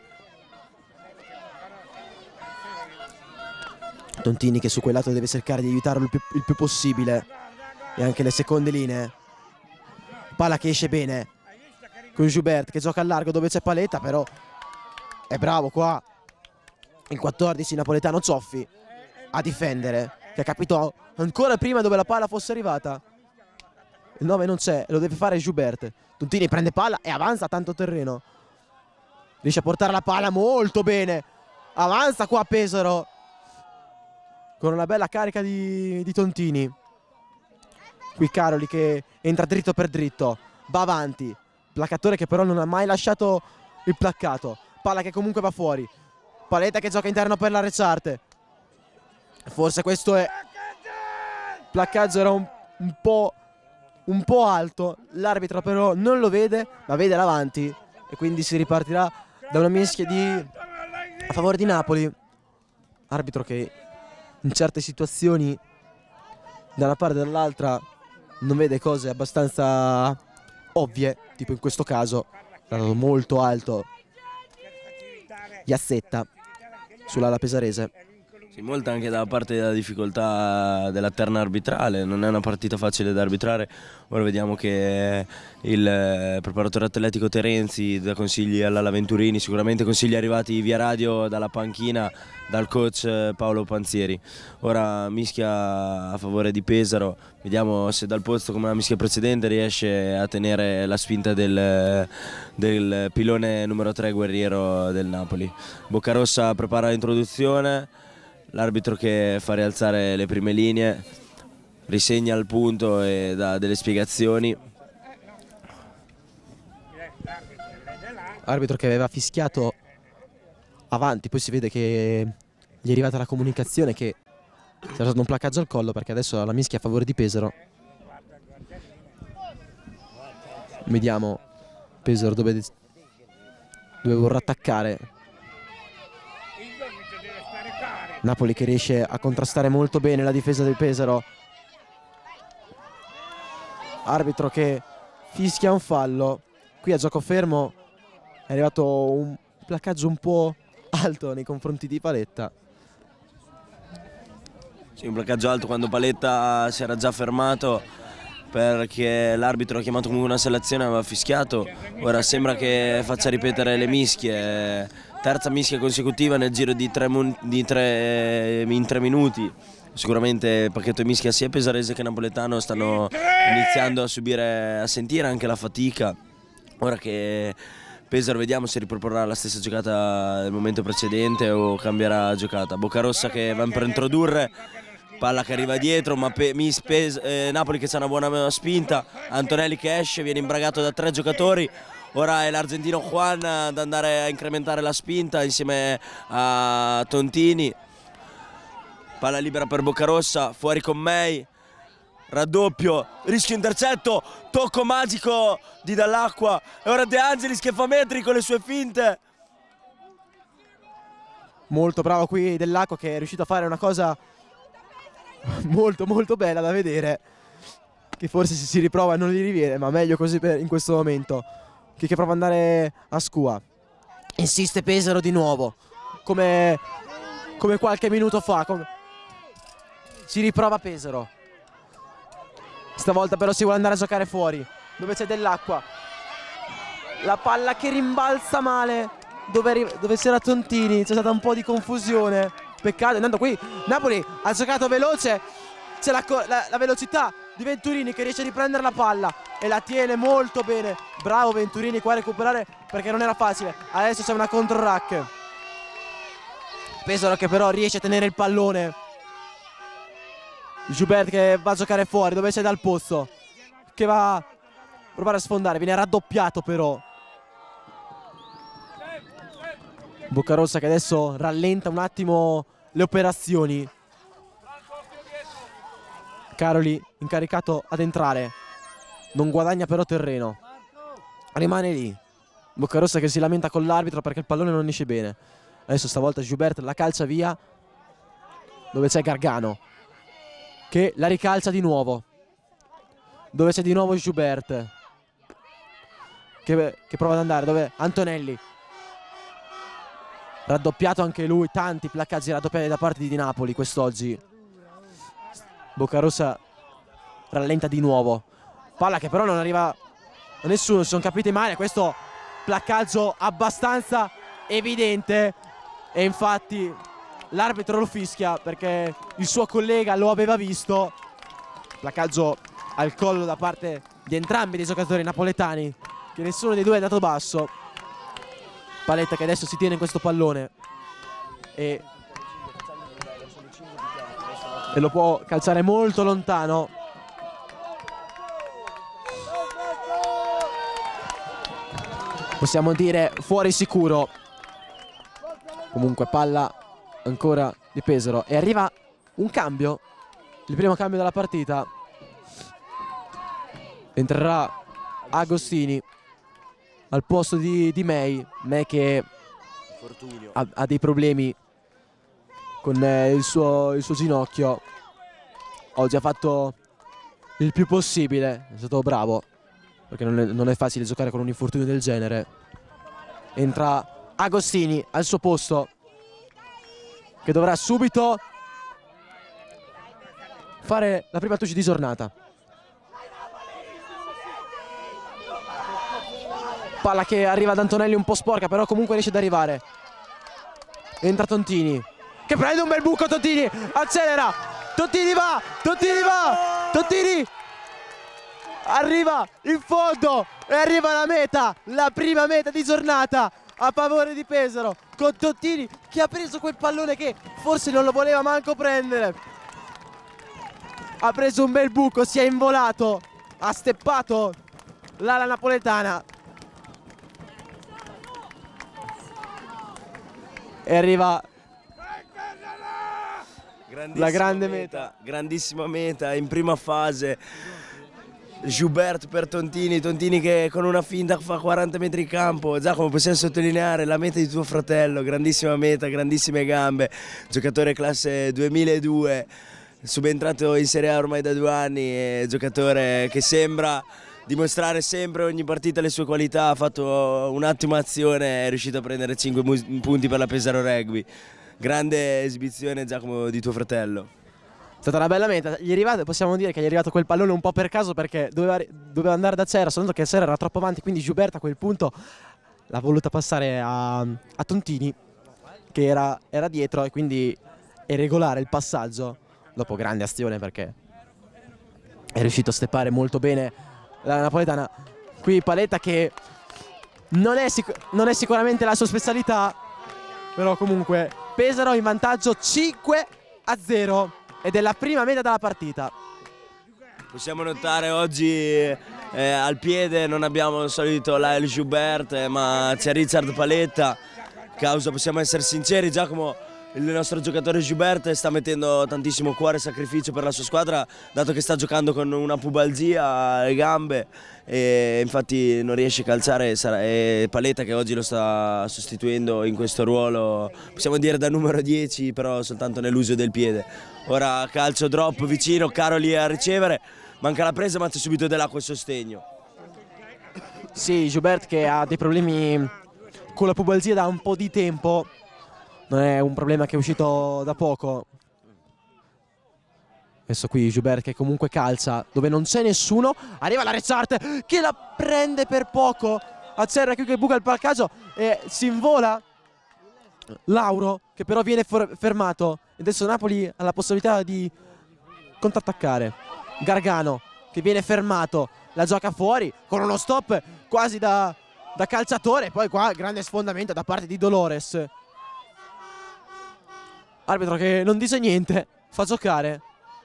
Tontini che su quel lato deve cercare di aiutarlo il più possibile. E anche le seconde linee. Palla che esce bene con Joubert che gioca al largo dove c'è Paletta, però è bravo qua il 14 napoletano Cioffi a difendere, che ha capito ancora prima dove la palla fosse arrivata. Il 9 non c'è, lo deve fare Joubert. Tontini prende palla e avanza tanto terreno. Riesce a portare la palla molto bene. Avanza qua Pesaro con una bella carica di Tontini. Qui Caroli che entra dritto per dritto, va avanti. Placcatore che però non ha mai lasciato il placcato. Palla che comunque va fuori. Paletta che gioca interno per la Recarte. Forse questo è... Il placcaggio era un po' alto. L'arbitro però non lo vede, ma vede l'avanti. E quindi si ripartirà da una mischia a favore di Napoli. Arbitro che in certe situazioni da una parte e dall'altra non vede cose abbastanza ovvie, tipo in questo caso è andato molto alto Iassetta sull'ala pesarese. Sì, molta anche da parte della difficoltà della terna arbitrale, non è una partita facile da arbitrare. Ora vediamo che il preparatore atletico Terenzi dà consigli all'ala Venturini, sicuramente consigli arrivati via radio dalla panchina dal coach Paolo Panzieri. Ora mischia a favore di Pesaro, vediamo se dal posto come la mischia precedente riesce a tenere la spinta del pilone numero 3 Guerriero del Napoli. Boccarossa prepara l'introduzione. L'arbitro che fa rialzare le prime linee, risegna il punto e dà delle spiegazioni. Arbitro che aveva fischiato avanti, poi si vede che gli è arrivata la comunicazione che c'era stato un placcaggio al collo, perché adesso la mischia a favore di Pesaro. Vediamo Pesaro dove vorrà attaccare. Napoli che riesce a contrastare molto bene la difesa del Pesaro. Arbitro che fischia un fallo. Qui a gioco fermo è arrivato un placcaggio un po' alto nei confronti di Paletta. Sì, un placcaggio alto quando Paletta si era già fermato, perché l'arbitro ha chiamato comunque una selezione e aveva fischiato. Ora sembra che faccia ripetere le mischie terza mischia consecutiva nel giro in 3 minuti. Sicuramente pacchetto e mischia sia pesarese che napoletano stanno iniziando a sentire anche la fatica. Ora che Pesaro vediamo se riproporrà la stessa giocata del momento precedente o cambierà giocata. Boccarossa che va per introdurre, palla che arriva dietro, ma Napoli che c'ha una buona spinta, Antonelli che esce, viene imbragato da 3 giocatori. Ora è l'argentino Juan ad andare a incrementare la spinta insieme a Tontini. Palla libera per Boccarossa, fuori con May, raddoppio, rischio intercetto, tocco magico di Dall'Acqua e ora De Angelis che fa metri con le sue finte. Molto bravo qui Dell'Acqua, che è riuscito a fare una cosa molto molto bella da vedere, che forse se si riprova non li riviene, ma meglio così in questo momento. Che prova ad andare a Scua, insiste Pesaro di nuovo come qualche minuto fa, si riprova Pesaro. Stavolta però si vuole andare a giocare fuori, dove c'è Dell'Acqua, la palla che rimbalza male dove c'era Tontini, c'è stata un po' di confusione, peccato. Intanto qui Napoli ha giocato veloce, c'è la velocità di Venturini che riesce a riprendere la palla e la tiene molto bene. Bravo Venturini qua a recuperare, perché non era facile. Adesso c'è una contro-rack, Pesaro che però riesce a tenere il pallone. Joubert che va a giocare fuori, dove c'è Dal Pozzo che va a provare a sfondare, viene raddoppiato però. Boccarossa che adesso rallenta un attimo le operazioni. Caroli incaricato ad entrare, non guadagna però terreno, rimane lì. Boccarossa che si lamenta con l'arbitro perché il pallone non esce bene. Adesso stavolta Joubert la calcia via, dove c'è Gargano che la ricalcia di nuovo, dove c'è di nuovo Joubert che prova ad andare, dove Antonelli, raddoppiato anche lui, tanti placcaggi raddoppiati da parte di Napoli quest'oggi. Boccarossa rallenta di nuovo, palla che però non arriva a nessuno, si sono capiti male, questo placcaggio abbastanza evidente e infatti l'arbitro lo fischia perché il suo collega lo aveva visto. Placcaggio al collo da parte di entrambi i giocatori napoletani, che nessuno dei due è andato basso. Paletta che adesso si tiene in questo pallone e lo può calciare molto lontano. Possiamo dire fuori sicuro. Comunque palla ancora di Pesaro e arriva un cambio, il primo cambio della partita. Entrerà Agostini al posto di May che ha dei problemi con il suo ginocchio. Oggi ha fatto il più possibile, è stato bravo, perché non è facile giocare con un infortunio del genere. Entra Agostini al suo posto, che dovrà subito fare la prima touch di giornata. Palla che arriva ad Antonelli un po' sporca, però comunque riesce ad arrivare. Entra Tontini che prende un bel buco, Tontini accelera, Tontini va, Tontini arriva in fondo e arriva alla meta, la prima meta di giornata a favore di Pesaro, con Tontini che ha preso quel pallone che forse non lo voleva manco prendere. Ha preso un bel buco, si è involato, ha steppato l'ala napoletana e arriva la grande meta. Grandissima meta in prima fase. Joubert per Tontini, Tontini che con una finta fa 40 metri in campo. Giacomo, possiamo sottolineare la meta di tuo fratello, grandissima meta, grandissime gambe, giocatore classe 2002, subentrato in Serie A ormai da 2 anni, giocatore che sembra dimostrare sempre ogni partita le sue qualità. Ha fatto un'ottima azione, è riuscito a prendere 5 punti per la Pesaro Rugby. Grande esibizione, Giacomo, di tuo fratello. È stata una bella meta, gli è arrivato, possiamo dire che gli è arrivato quel pallone un po' per caso, perché doveva andare da Serra, soltanto che Serra era troppo avanti, quindi Joubert a quel punto l'ha voluta passare a Tontini, che era dietro, e quindi è regolare il passaggio dopo grande azione, perché è riuscito a steppare molto bene la napoletana. Qui Paletta, che non è sicuramente la sua specialità, però comunque Pesaro in vantaggio 5-0 ed è la prima meta della partita. Possiamo notare oggi al piede non abbiamo il solito Lael Joubert, ma c'è Richard Paletta. Causa, possiamo essere sinceri, Giacomo, il nostro giocatore Joubert sta mettendo tantissimo cuore e sacrificio per la sua squadra, dato che sta giocando con una pubalgia alle gambe e infatti non riesce a calciare. È Paletta che oggi lo sta sostituendo in questo ruolo, possiamo dire da numero 10, però soltanto nell'uso del piede. Ora calcio drop vicino, Caroli a ricevere, manca la presa ma c'è subito Dell'Acqua e sostegno. Sì, Joubert che ha dei problemi con la pubalgia da un po' di tempo. Non è un problema che è uscito da poco. Adesso qui Joubert che comunque calcia dove non c'è nessuno. Arriva la Rezzart che la prende per poco. Acerra qui che buca il placaggio e si invola Lauro, che però viene fermato. E adesso Napoli ha la possibilità di contrattaccare. Gargano che viene fermato, la gioca fuori con uno stop quasi da calciatore. Poi qua grande sfondamento da parte di Dolores. Arbitro che non dice niente, fa giocare.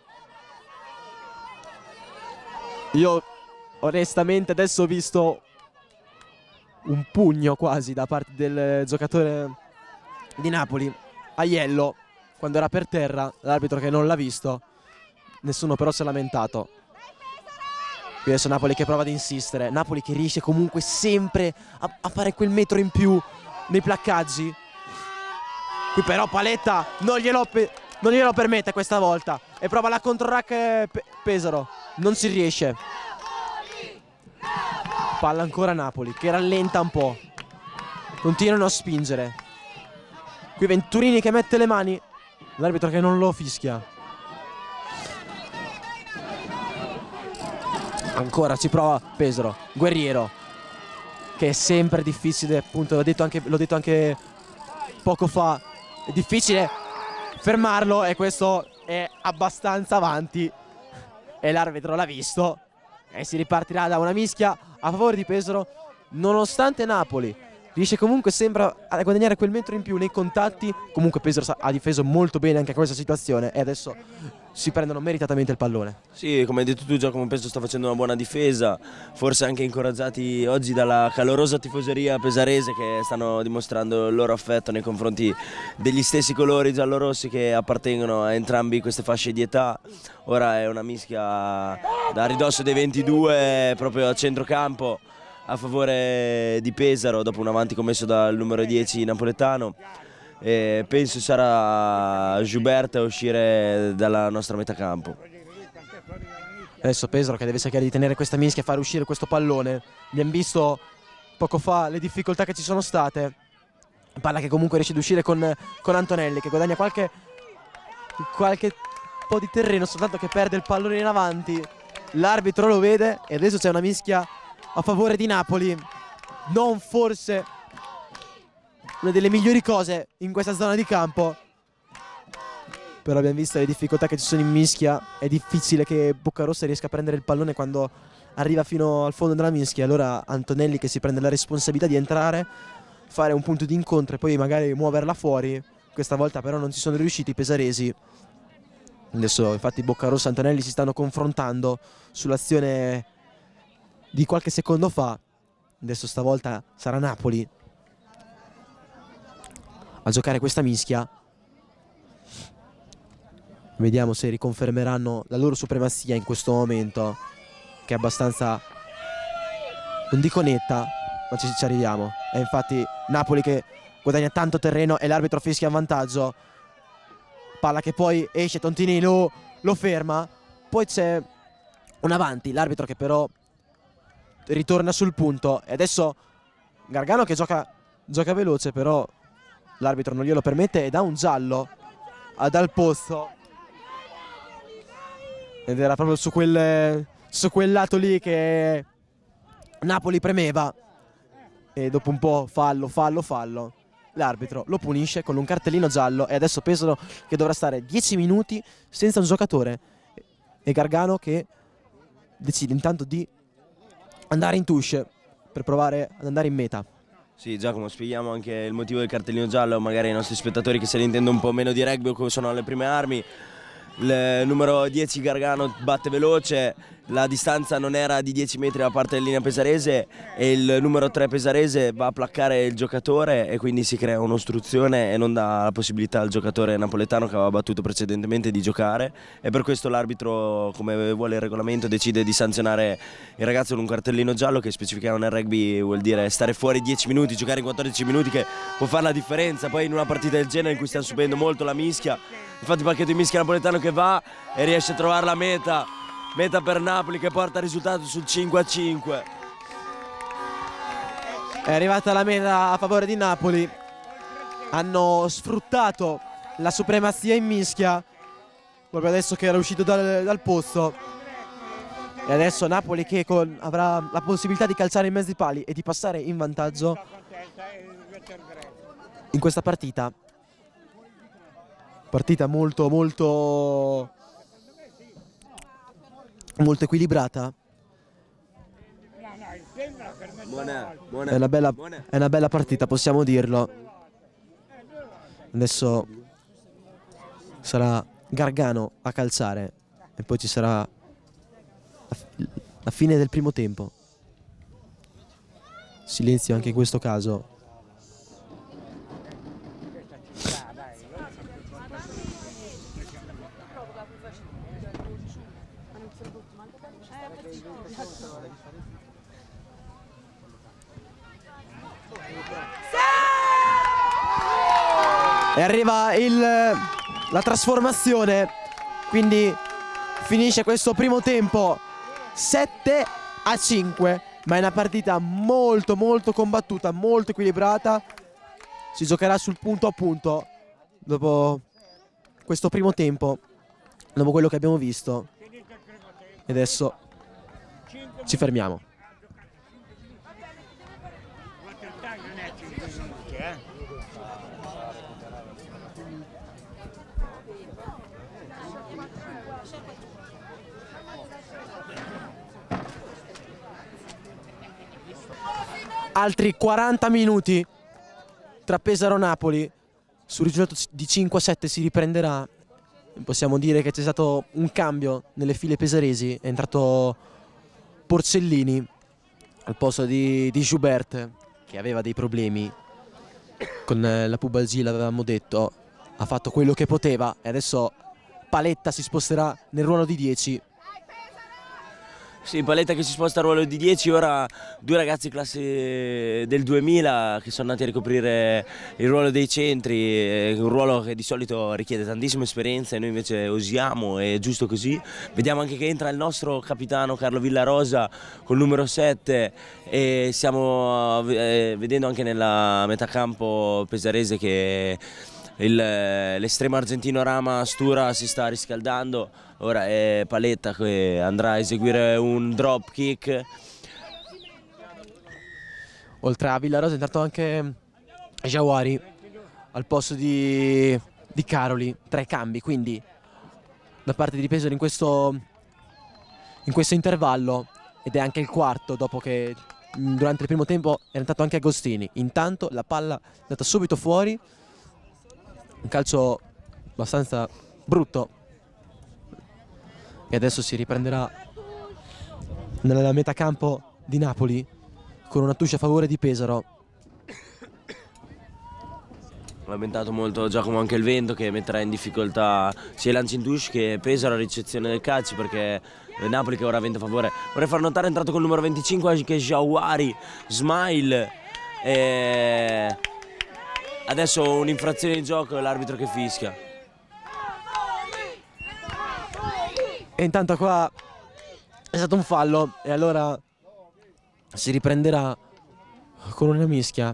Io onestamente adesso ho visto un pugno quasi da parte del giocatore di Napoli, Aiello, quando era per terra, l'arbitro che non l'ha visto. Nessuno però si è lamentato. Qui adesso Napoli che prova ad insistere, Napoli che riesce comunque sempre a fare quel metro in più nei placcaggi. Qui però Paletta non glielo permette questa volta e prova la controrack Pesaro, non si riesce. Palla ancora Napoli che rallenta un po', continuano a spingere. Qui Venturini che mette le mani, l'arbitro che non lo fischia. Ancora ci prova Pesaro, Guerriero che è sempre difficile, appunto l'ho detto anche poco fa. È difficile fermarlo e questo è abbastanza avanti e l'arbitro l'ha visto e si ripartirà da una mischia a favore di Pesaro, nonostante Napoli riesce comunque sempre a guadagnare quel metro in più nei contatti. Comunque Pesaro ha difeso molto bene anche questa situazione e adesso si prendono meritatamente il pallone. Sì, come hai detto tu, Giacomo Pesaro sta facendo una buona difesa, forse anche incoraggiati oggi dalla calorosa tifoseria pesarese che stanno dimostrando il loro affetto nei confronti degli stessi colori giallorossi che appartengono a entrambi queste fasce di età. Ora è una mischia da ridosso dei 22 proprio a centrocampo a favore di Pesaro dopo un avanti commesso dal numero 10 napoletano. E penso sarà Joubert a uscire dalla nostra metà campo. Adesso Pesaro che deve cercare di tenere questa mischia e fare uscire questo pallone. Abbiamo visto poco fa le difficoltà che ci sono state. Palla che comunque riesce ad uscire con Antonelli che guadagna qualche po' di terreno, soltanto che perde il pallone in avanti. L'arbitro lo vede e adesso c'è una mischia a favore di Napoli. Non forse una delle migliori cose in questa zona di campo, però abbiamo visto le difficoltà che ci sono in mischia. È difficile che Boccarossa riesca a prendere il pallone quando arriva fino al fondo della mischia. Allora Antonelli che si prende la responsabilità di entrare, fare un punto di incontro e poi magari muoverla fuori. Questa volta però non ci sono riusciti i pesaresi. Adesso infatti Boccarossa e Antonelli si stanno confrontando sull'azione di qualche secondo fa. Adesso stavolta sarà Napoli a giocare questa mischia. Vediamo se riconfermeranno la loro supremazia in questo momento, che è abbastanza, non dico netta, ma ci arriviamo. E infatti Napoli che guadagna tanto terreno e l'arbitro fischia in vantaggio. Palla che poi esce, Tontini lo ferma. Poi c'è un avanti, l'arbitro che però ritorna sul punto. E adesso Gargano che gioca veloce, però l'arbitro non glielo permette e dà un giallo a Dal Pozzo. Ed era proprio su quel lato lì che Napoli premeva. e dopo un po' fallo, l'arbitro lo punisce con un cartellino giallo e adesso Pesaro che dovrà stare 10 minuti senza un giocatore e Gargano che decide intanto di andare in touche per provare ad andare in meta. Sì, Giacomo, spieghiamo anche il motivo del cartellino giallo, magari ai nostri spettatori che se ne intendono un po' meno di rugby o come sono alle prime armi. Il numero 10 Gargano batte veloce, la distanza non era di 10 metri da parte della linea pesarese e il numero 3 pesarese va a placcare il giocatore e quindi si crea un'ostruzione e non dà la possibilità al giocatore napoletano che aveva battuto precedentemente di giocare e per questo l'arbitro, come vuole il regolamento, decide di sanzionare il ragazzo con un cartellino giallo che specificava nel rugby vuol dire stare fuori 10 minuti, giocare in 14 minuti che può fare la differenza, poi in una partita del genere in cui stiamo subendo molto la mischia. Infatti il pacchetto di mischia napoletano che va e riesce a trovare la meta per Napoli che porta il risultato sul 5-5. È arrivata la meta a favore di Napoli, hanno sfruttato la supremazia in mischia proprio adesso che era uscito dal posto e adesso Napoli che avrà la possibilità di calciare in mezzo ai pali e di passare in vantaggio in questa partita molto equilibrata. È una bella partita, possiamo dirlo. Adesso sarà Gargano a calciare e poi ci sarà la fine del primo tempo. Silenzio anche in questo caso. E arriva la trasformazione, quindi finisce questo primo tempo 7-5, ma è una partita molto combattuta, molto equilibrata. Si giocherà sul punto a punto dopo questo primo tempo, dopo quello che abbiamo visto. E adesso ci fermiamo. Altri 40 minuti tra Pesaro e Napoli. Sul risultato di 5-7 si riprenderà. Possiamo dire che c'è stato un cambio nelle file pesaresi. È entrato Porcellini al posto di Joubert, che aveva dei problemi con la pubalgia, l'avevamo detto. Ha fatto quello che poteva e adesso Paletta si sposterà nel ruolo di 10. Sì, Paletta che si sposta al ruolo di 10, ora due ragazzi classe del 2000 che sono andati a ricoprire il ruolo dei centri, un ruolo che di solito richiede tantissima esperienza e noi invece osiamo, è giusto così. Vediamo anche che entra il nostro capitano Carlo Villarosa col numero 7 e stiamo vedendo anche nella metacampo pesarese che l'estremo argentino Rama Stura si sta riscaldando. Ora è Paletta che andrà a eseguire un drop kick. Oltre a Villarosa è entrato anche Jawari al posto di Caroli. 3 cambi quindi da parte di Pesaro in questo intervallo, ed è anche il quarto dopo che durante il primo tempo era entrato anche Agostini. Intanto la palla è andata subito fuori, un calcio abbastanza brutto. E adesso si riprenderà nella metacampo di Napoli con una touche a favore di Pesaro. Ha lamentato molto Giacomo anche il vento che metterà in difficoltà sia Lanci in touche che Pesaro a ricezione del calcio, perché Napoli che ora ha vento a favore. Vorrei far notare è entrato col numero 25 che è Jawari Smile. E adesso un'infrazione di gioco e l'arbitro che fischia. E intanto qua è stato un fallo e allora si riprenderà con una mischia.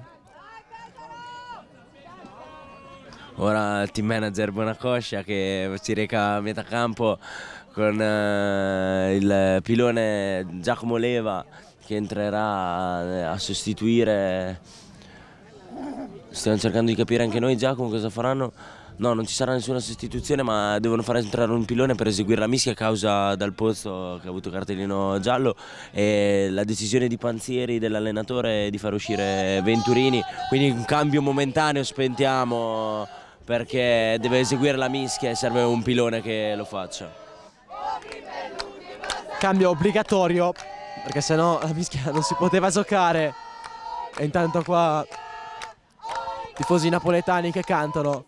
Ora il team manager Bonacoscia che si reca a metà campo con il pilone Giacomo Leva che entrerà a sostituire. Stiamo cercando di capire anche noi Giacomo cosa faranno. No, non ci sarà nessuna sostituzione, ma devono far entrare un pilone per eseguire la mischia a causa dal Pozzo che ha avuto cartellino giallo, e la decisione di Panzieri, dell'allenatore, è di far uscire Venturini, quindi un cambio momentaneo spentiamo perché deve eseguire la mischia e serve un pilone che lo faccia. Cambio obbligatorio perché sennò la mischia non si poteva giocare. E intanto qua tifosi napoletani che cantano.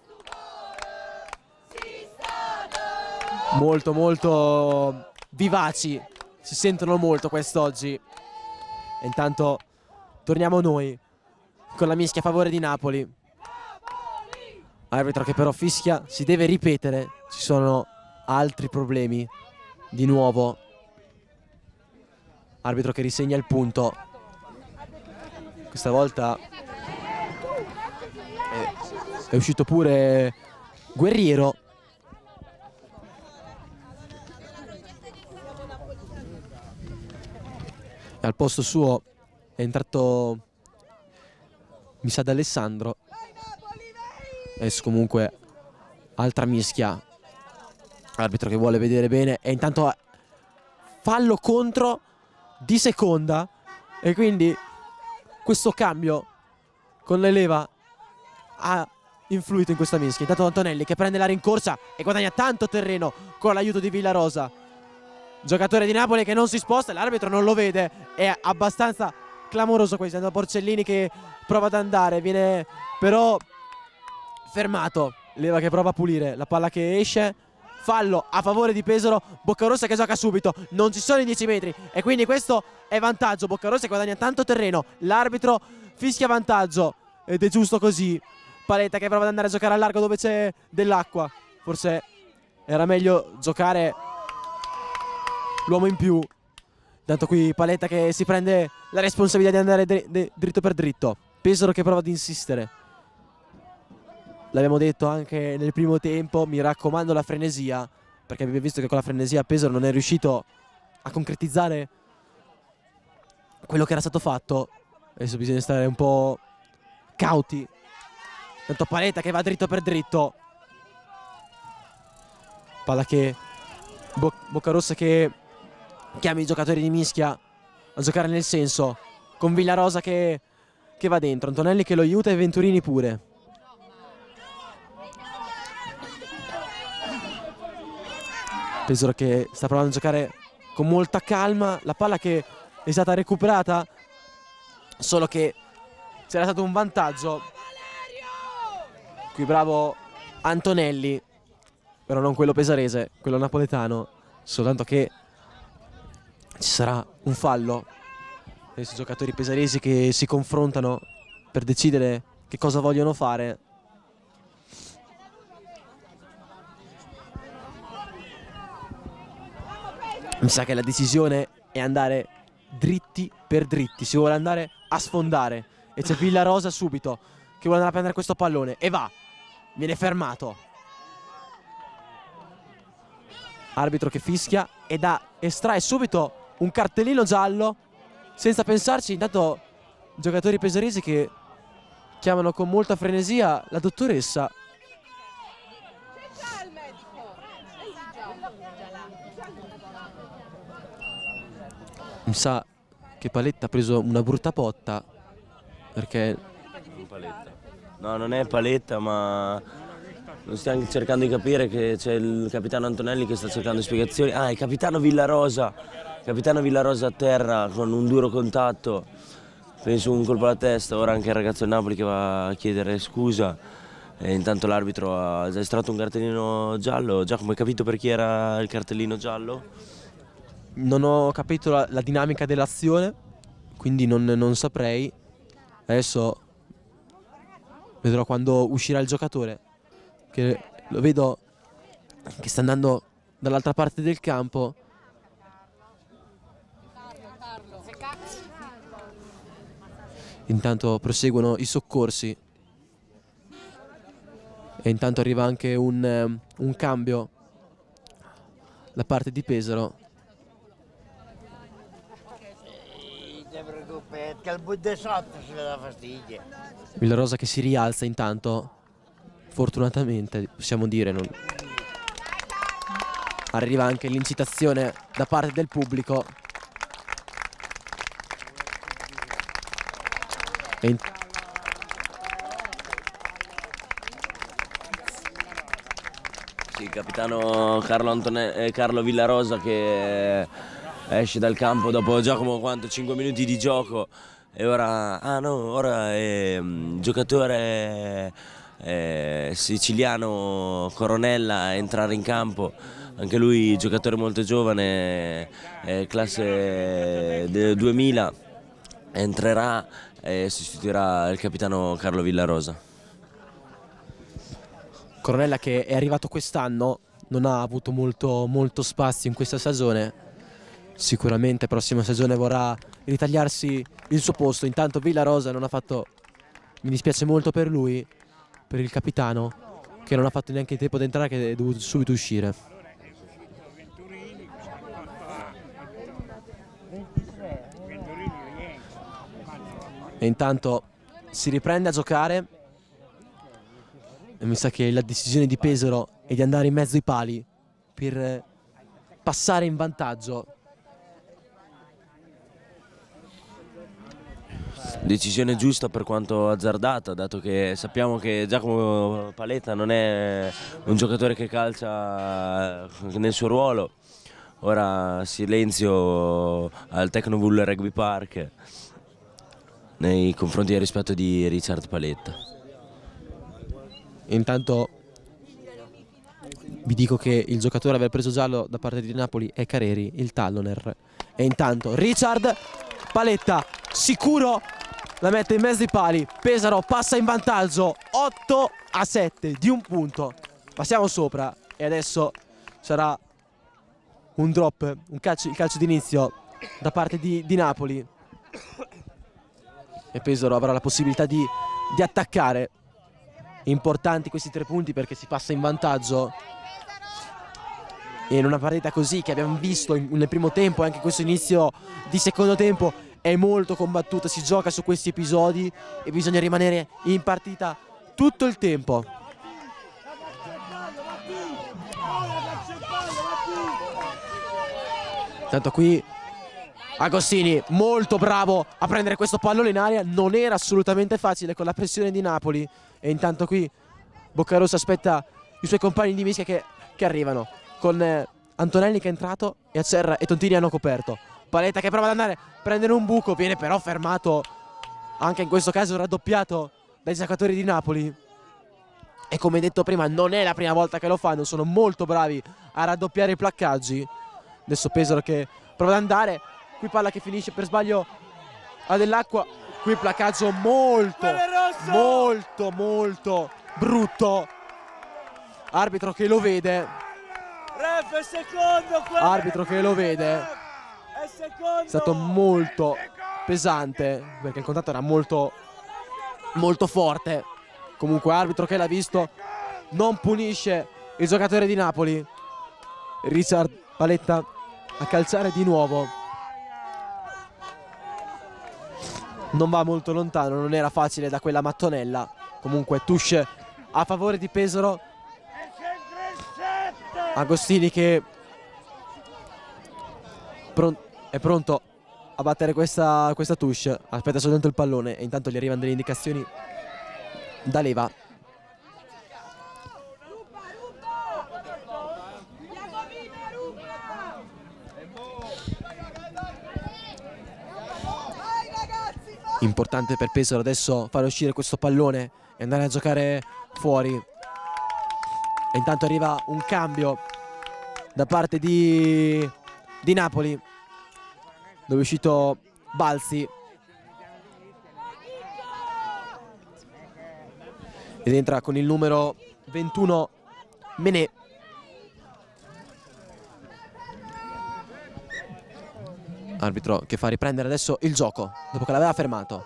Molto molto vivaci, si sentono molto quest'oggi. E intanto torniamo noi con la mischia a favore di Napoli. Arbitro che però fischia, si deve ripetere, ci sono altri problemi di nuovo. Arbitro che risegna il punto. Questa volta è uscito pure Guerriero. E al posto suo è entrato, mi sa, D'Alessandro. Adesso comunque altra mischia. Arbitro che vuole vedere bene. E intanto fallo contro di seconda. E quindi questo cambio con l'Eleva ha influito in questa mischia. Intanto Antonelli che prende la rincorsa e guadagna tanto terreno con l'aiuto di Villarosa. Giocatore di Napoli che non si sposta, l'arbitro non lo vede, è abbastanza clamoroso questo. Intanto Porcellini che prova ad andare, viene però fermato. Leva che prova a pulire la palla che esce. Fallo a favore di Pesaro. Boccarossa che gioca subito, non ci sono i 10 metri e quindi questo è vantaggio. Boccarossa che guadagna tanto terreno, l'arbitro fischia vantaggio ed è giusto così. Paletta che prova ad andare a giocare al largo dove c'è dell'acqua. Forse era meglio giocare l'uomo in più. Tanto qui Paletta che si prende la responsabilità di andare dritto per dritto. Pesaro che prova ad insistere. L'abbiamo detto anche nel primo tempo, mi raccomando la frenesia, perché abbiamo visto che con la frenesia Pesaro non è riuscito a concretizzare quello che era stato fatto. Adesso bisogna stare un po' cauti. Tanto Paletta che va dritto per dritto. Palla che Boccarossa che chiama i giocatori di mischia a giocare nel senso, con Villarosa che va dentro, Antonelli che lo aiuta e Venturini pure. Pesaro che sta provando a giocare con molta calma, la palla che è stata recuperata, solo che c'era stato un vantaggio. Qui bravo Antonelli, però non quello pesarese, quello napoletano, soltanto che ci sarà un fallo. Adesso i giocatori pesaresi che si confrontano per decidere che cosa vogliono fare. Mi sa che la decisione è andare dritti per dritti, si vuole andare a sfondare e c'è Villarosa subito che vuole andare a prendere questo pallone e va, viene fermato. Arbitro che fischia e estrae subito un cartellino giallo senza pensarci. Intanto giocatori pesaresi che chiamano con molta frenesia la dottoressa. Mi sa che Paletta ha preso una brutta botta perché... No, non è Paletta, ma lo stiamo cercando di capire, che c'è il capitano Antonelli che sta cercando spiegazioni. Ah, il capitano Villarosa a terra con un duro contatto, penso un colpo alla testa. Ora anche il ragazzo del Napoli che va a chiedere scusa. E intanto l'arbitro ha già estratto un cartellino giallo. Giacomo, hai capito per chi era il cartellino giallo? Non ho capito la dinamica dell'azione, quindi non saprei. Adesso vedrò quando uscirà il giocatore, che lo vedo che sta andando dall'altra parte del campo. Intanto proseguono i soccorsi e intanto arriva anche un cambio da parte di Pesaro. Aspetta, il budde sotto se le dà fastidio. Villarosa che si rialza intanto, fortunatamente possiamo dire. Arriva anche l'incitazione da parte del pubblico. Sì, il capitano Carlo Villarosa che esce dal campo dopo Giacomo 5 minuti di gioco e ora è giocatore siciliano Coronella a entrare in campo, anche lui giocatore molto giovane, classe del 2000, entrerà e sostituirà il capitano Carlo Villarosa. Coronella che è arrivato quest'anno, non ha avuto molto spazio in questa stagione, sicuramente prossima stagione vorrà ritagliarsi il suo posto. Intanto Villarosa non ha fatto, mi dispiace molto per lui, per il capitano, che non ha fatto neanche il tempo di entrare, che è dovuto subito uscire. E intanto si riprende a giocare e mi sa che la decisione di Pesaro è di andare in mezzo ai pali per passare in vantaggio. Decisione giusta per quanto azzardata, dato che sappiamo che Giacomo Paletta non è un giocatore che calcia nel suo ruolo. Ora silenzio al Tecnobull Rugby Park nei confronti del rispetto di Richard Paletta. Intanto vi dico che il giocatore a aver preso giallo da parte di Napoli è Careri, il talloner. E intanto Richard Paletta sicuro la mette in mezzo ai pali. Pesaro passa in vantaggio 8-7 di un punto. Passiamo sopra e adesso sarà un drop, il calcio d'inizio da parte di Napoli. E Pesaro avrà la possibilità di attaccare. Importanti questi 3 punti perché si passa in vantaggio. E in una partita così che abbiamo visto nel primo tempo e anche questo inizio di secondo tempo è molto combattuta, si gioca su questi episodi e bisogna rimanere in partita tutto il tempo. Tanto qui Agostini molto bravo a prendere questo pallone in aria, non era assolutamente facile con la pressione di Napoli. E intanto qui Boccarossa aspetta i suoi compagni di mischia che arrivano, con Antonelli che è entrato e Acerra e Tontini hanno coperto. Paletta che prova ad andare a prendere un buco, viene però fermato, anche in questo caso raddoppiato dai giocatori di Napoli. E come detto prima non è la prima volta che lo fanno, sono molto bravi a raddoppiare i placcaggi. Adesso Pesaro che prova ad andare, qui palla che finisce per sbaglio a Dell'Acqua, qui placcaggio molto brutto. Arbitro che lo vede. Arbitro che lo vede. È stato molto pesante perché il contatto era molto forte. Comunque arbitro che l'ha visto non punisce il giocatore di Napoli. Richard Paletta a calciare di nuovo. Non va molto lontano, non era facile da quella mattonella. Comunque touche a favore di Pesaro. Agostini che è pronto a battere questa touche. Aspetta soltanto il pallone e intanto gli arrivano delle indicazioni da Leva. Importante per Pesaro adesso fare uscire questo pallone e andare a giocare fuori. E intanto arriva un cambio da parte di Napoli, dove è uscito Balzi ed entra con il numero 21 Menè. Arbitro che fa riprendere adesso il gioco dopo che l'aveva fermato.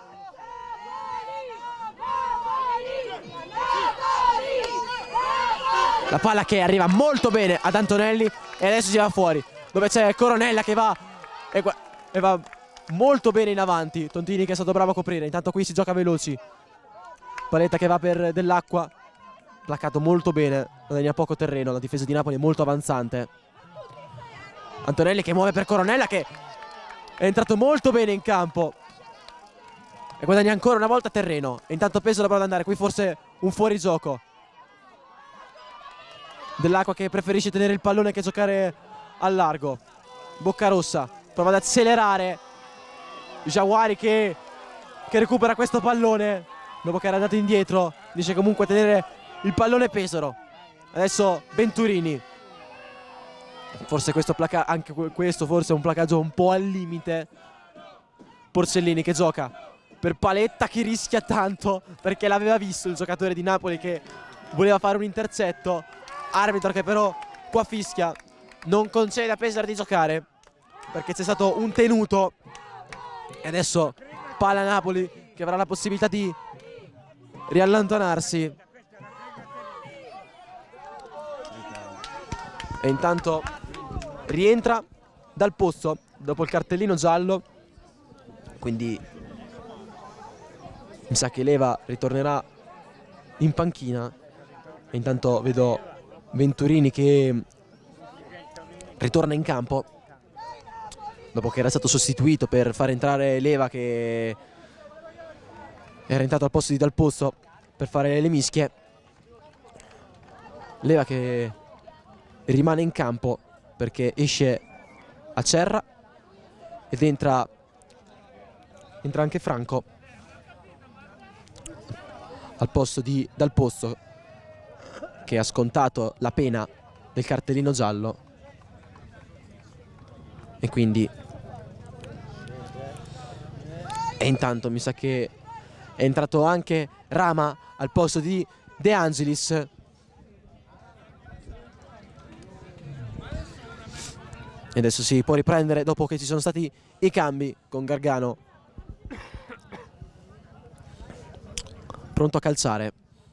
La palla che arriva molto bene ad Antonelli e adesso si va fuori, dove c'è Coronella che va molto bene in avanti. Tontini che è stato bravo a coprire. Intanto qui si gioca veloci. Paletta che va per Dell'Acqua. Placato molto bene, guadagna poco terreno. La difesa di Napoli è molto avanzante. Antonelli che muove per Coronella, che è entrato molto bene in campo e guadagna ancora una volta terreno. E intanto Pesaro prova ad andare. Qui forse un fuorigioco. Dell'Acqua che preferisce tenere il pallone che giocare al largo. Boccarossa prova ad accelerare. Jawari che recupera questo pallone dopo che era andato indietro. Dice comunque tenere il pallone Pesaro. Adesso Venturini. Forse questo anche questo forse è un placaggio un po' al limite. Porcellini che gioca per Paletta, che rischia tanto perché l'aveva visto il giocatore di Napoli che voleva fare un intercetto. Arbitro che però qua fischia, non concede a Pesaro di giocare perché c'è stato un tenuto. E adesso palla Napoli che avrà la possibilità di riallontanarsi. E intanto rientra Dal Pozzo dopo il cartellino giallo. Quindi mi sa che Leva ritornerà in panchina. E intanto vedo Venturini che ritorna in campo dopo che era stato sostituito per far entrare Leva, che era entrato al posto di Dal Pozzo per fare le mischie. Leva che rimane in campo perché esce Acerra ed entra anche Franco al posto di Dal Pozzo, che ha scontato la pena del cartellino giallo. E quindi intanto mi sa che è entrato anche Rama al posto di De Angelis. E adesso si può riprendere dopo che ci sono stati i cambi con Gargano pronto a calciare.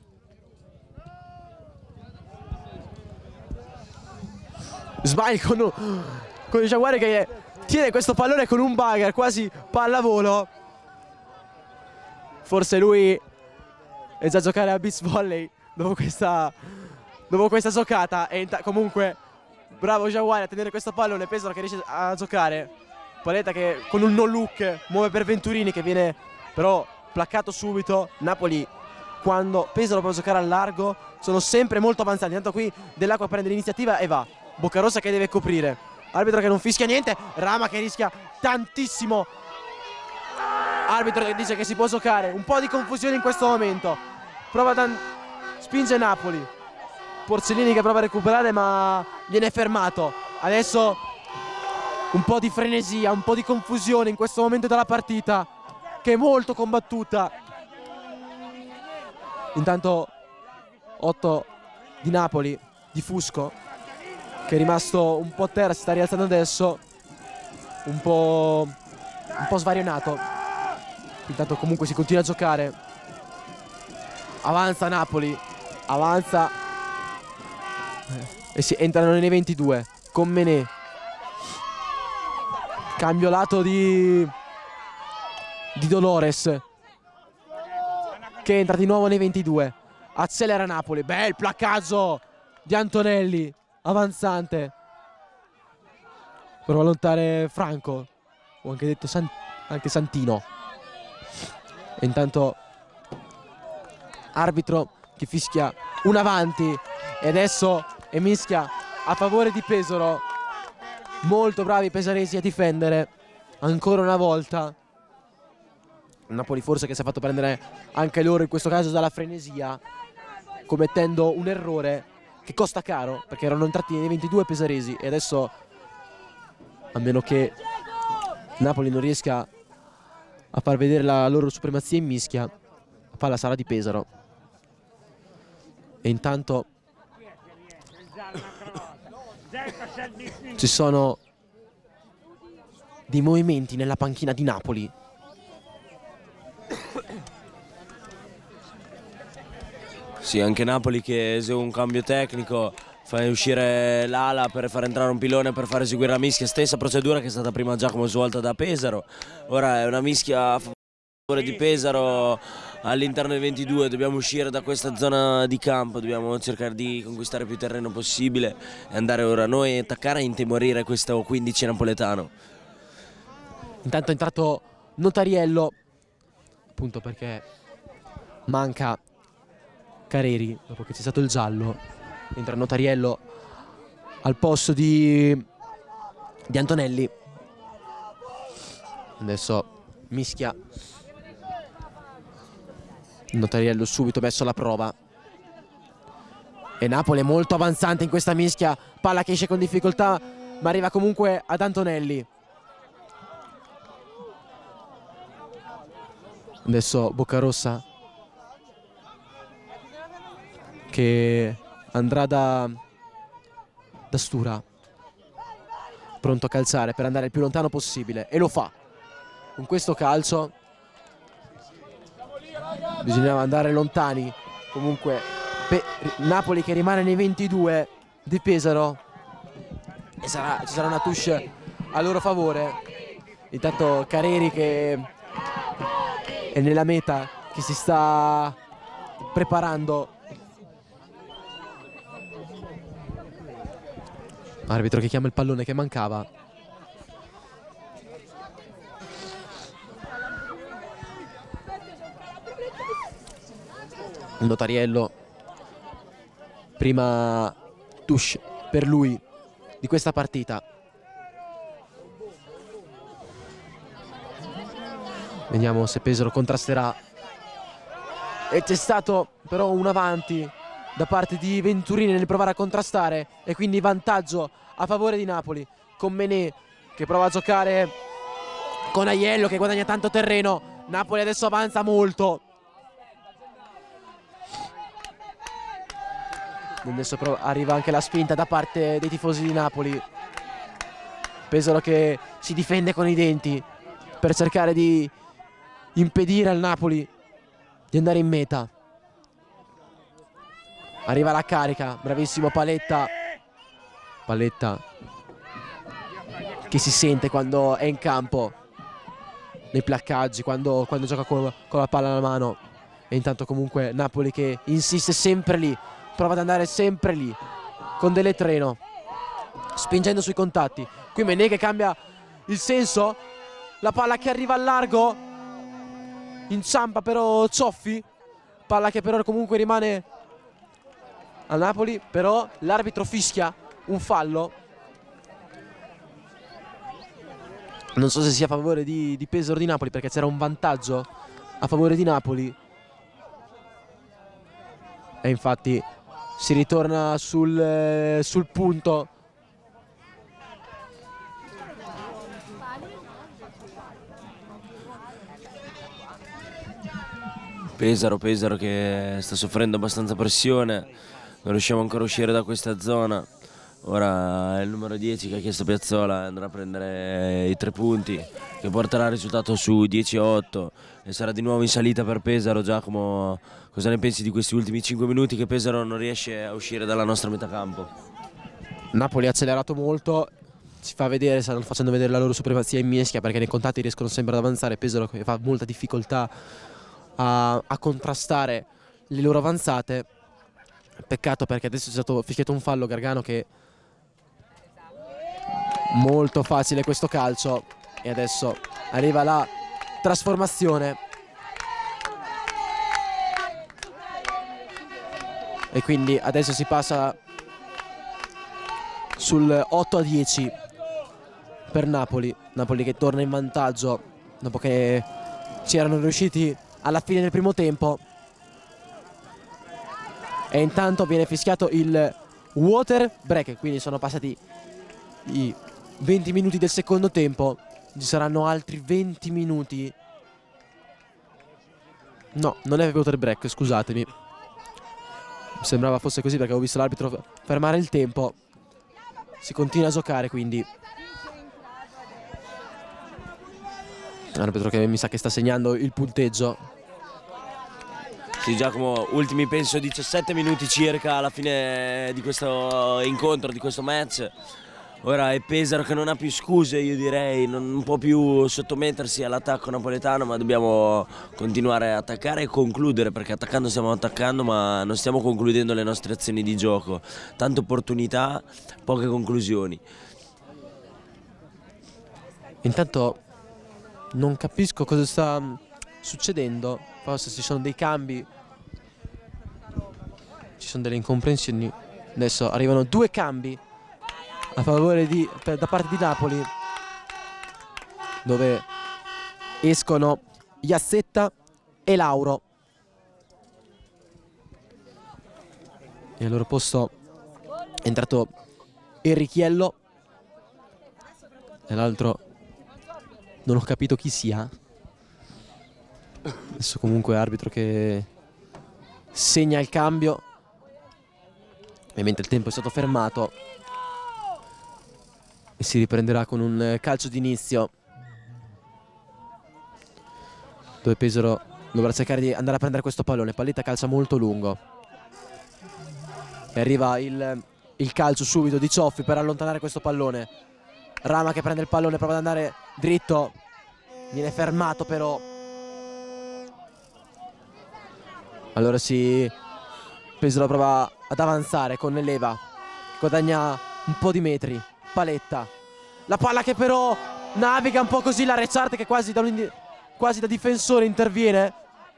Smile con Jawari che tiene questo pallone con un bagger, quasi pallavolo. Forse lui è già a giocare a beach volley dopo questa giocata. E comunque bravo Jawari a tenere questo pallone. Pesaro che riesce a giocare. Paletta che con un no look muove per Venturini, che viene però placcato subito. Napoli, quando Pesaro può giocare al largo, sono sempre molto avanzati. Intanto qui Dell'Acqua prende l'iniziativa e va. Boccarossa che deve coprire. Arbitro che non fischia niente. Rama che rischia tantissimo. Arbitro che dice che si può giocare. Un po' di confusione in questo momento. Spinge Napoli. Porcellini che prova a recuperare ma viene fermato. Adesso un po' di frenesia, un po' di confusione in questo momento della partita, che è molto combattuta. Intanto 8 di Napoli, di Fusco, che è rimasto un po' a terra, si sta rialzando adesso, un po' svarionato. Intanto comunque si continua a giocare. Avanza Napoli, avanza e si entrano nei 22 con Menè. Cambio lato di Dolores, che entra di nuovo nei 22. Accelera Napoli. Bel placcaggio di Antonelli, avanzante, per allontanare Franco, ho anche detto anche Santino. E intanto arbitro che fischia un avanti e adesso è mischia a favore di Pesaro. Molto bravi i pesaresi a difendere ancora una volta. Napoli forse che si è fatto prendere anche loro in questo caso dalla frenesia, commettendo un errore che costa caro, perché erano entrati nei 22 pesaresi e adesso, a meno che Napoli non riesca a far vedere la loro supremazia in mischia, la palla sarà di Pesaro. E intanto ci sono dei movimenti nella panchina di Napoli. Sì, anche Napoli che esegue un cambio tecnico, fai uscire l'ala per far entrare un pilone per far eseguire la mischia, stessa procedura che è stata prima Giacomo svolta da Pesaro. Ora è una mischia a favore di Pesaro all'interno dei 22, dobbiamo uscire da questa zona di campo, dobbiamo cercare di conquistare più terreno possibile e andare ora noi a attaccare e intimorire questo 15 napoletano. Intanto è entrato Notariello, appunto perché manca Careri dopo che c'è stato il giallo. Entra Notariello al posto di Antonelli. Adesso mischia. Notariello subito messo alla prova. E Napoli è molto avanzante in questa mischia. Palla che esce con difficoltà, ma arriva comunque ad Antonelli. Adesso Boccarossa che andrà da Stura, pronto a calciare per andare il più lontano possibile, e lo fa. Con questo calcio bisognava andare lontani. Comunque Napoli che rimane nei 22 di Pesaro e ci sarà una touche a loro favore. Intanto Careri che è nella meta, che si sta preparando. Arbitro che chiama il pallone che mancava. Notariello, prima touche per lui di questa partita. Vediamo se Pesaro contrasterà. E c'è stato però un avanti da parte di Venturini nel provare a contrastare, e quindi vantaggio a favore di Napoli, con Menè che prova a giocare con Aiello che guadagna tanto terreno. Napoli adesso avanza molto. Adesso però arriva anche la spinta da parte dei tifosi di Napoli. Pesaro che si difende con i denti per cercare di impedire al Napoli di andare in meta. Arriva la carica, bravissimo Paletta. Paletta che si sente quando è in campo, nei placcaggi, quando gioca con la palla alla mano. E intanto comunque Napoli che insiste sempre lì, prova ad andare sempre lì con Deletreno, spingendo sui contatti. Qui Menè che cambia il senso, la palla che arriva al largo, inciampa però Cioffi, palla che però comunque rimane a Napoli. Però l'arbitro fischia un fallo, non so se sia a favore di Pesaro di Napoli, perché c'era un vantaggio a favore di Napoli e infatti si ritorna sul punto. Pesaro che sta soffrendo abbastanza pressione, non riusciamo ancora a uscire da questa zona. Ora è il numero 10 che ha chiesto Piazzola, andrà a prendere i 3 punti che porterà il risultato su 10-8 e sarà di nuovo in salita per Pesaro. Giacomo, cosa ne pensi di questi ultimi 5 minuti che Pesaro non riesce a uscire dalla nostra metà campo? Napoli ha accelerato molto, si fa vedere, stanno facendo vedere la loro supremazia in mischia, perché nei contatti riescono sempre ad avanzare. Pesaro che fa molta difficoltà a contrastare le loro avanzate. Peccato perché adesso è stato fischiato un fallo. Gargano che molto facile questo calcio, e adesso arriva la trasformazione e quindi adesso si passa sul 8-10 per Napoli. Napoli che torna in vantaggio dopo che ci erano riusciti alla fine del primo tempo. E intanto viene fischiato il water break, quindi sono passati i 20 minuti del secondo tempo. Ci saranno altri 20 minuti. No, non è water break, scusatemi. Mi sembrava fosse così perché ho visto l'arbitro fermare il tempo. Si continua a giocare, quindi l'arbitro che mi sa che sta segnando il punteggio. Sì, Giacomo, ultimi penso 17 minuti circa alla fine di questo incontro, di questo match. Ora è Pesaro che non ha più scuse, io direi, non può più sottomettersi all'attacco napoletano, ma dobbiamo continuare a attaccare e concludere, perché attaccando stiamo attaccando ma non stiamo concludendo le nostre azioni di gioco. Tante opportunità, poche conclusioni. Intanto non capisco cosa sta succedendo, forse ci sono dei cambi, ci sono delle incomprensioni. Adesso arrivano 2 cambi a favore da parte di Napoli, dove escono Iassetta e Lauro, e al loro posto è entrato Enrichiello e l'altro non ho capito chi sia. Adesso comunque arbitro che segna il cambio, ovviamente il tempo è stato fermato e si riprenderà con un calcio d'inizio, dove Pesaro dovrà cercare di andare a prendere questo pallone. Palletta calcia molto lungo e arriva il calcio subito di Cioffi per allontanare questo pallone. Rama che prende il pallone, prova ad andare dritto, viene fermato però. Allora Pesaro prova ad avanzare con Leva, guadagna un po' di metri. Paletta, la palla che però naviga un po' così, la Recarte che quasi da difensore interviene.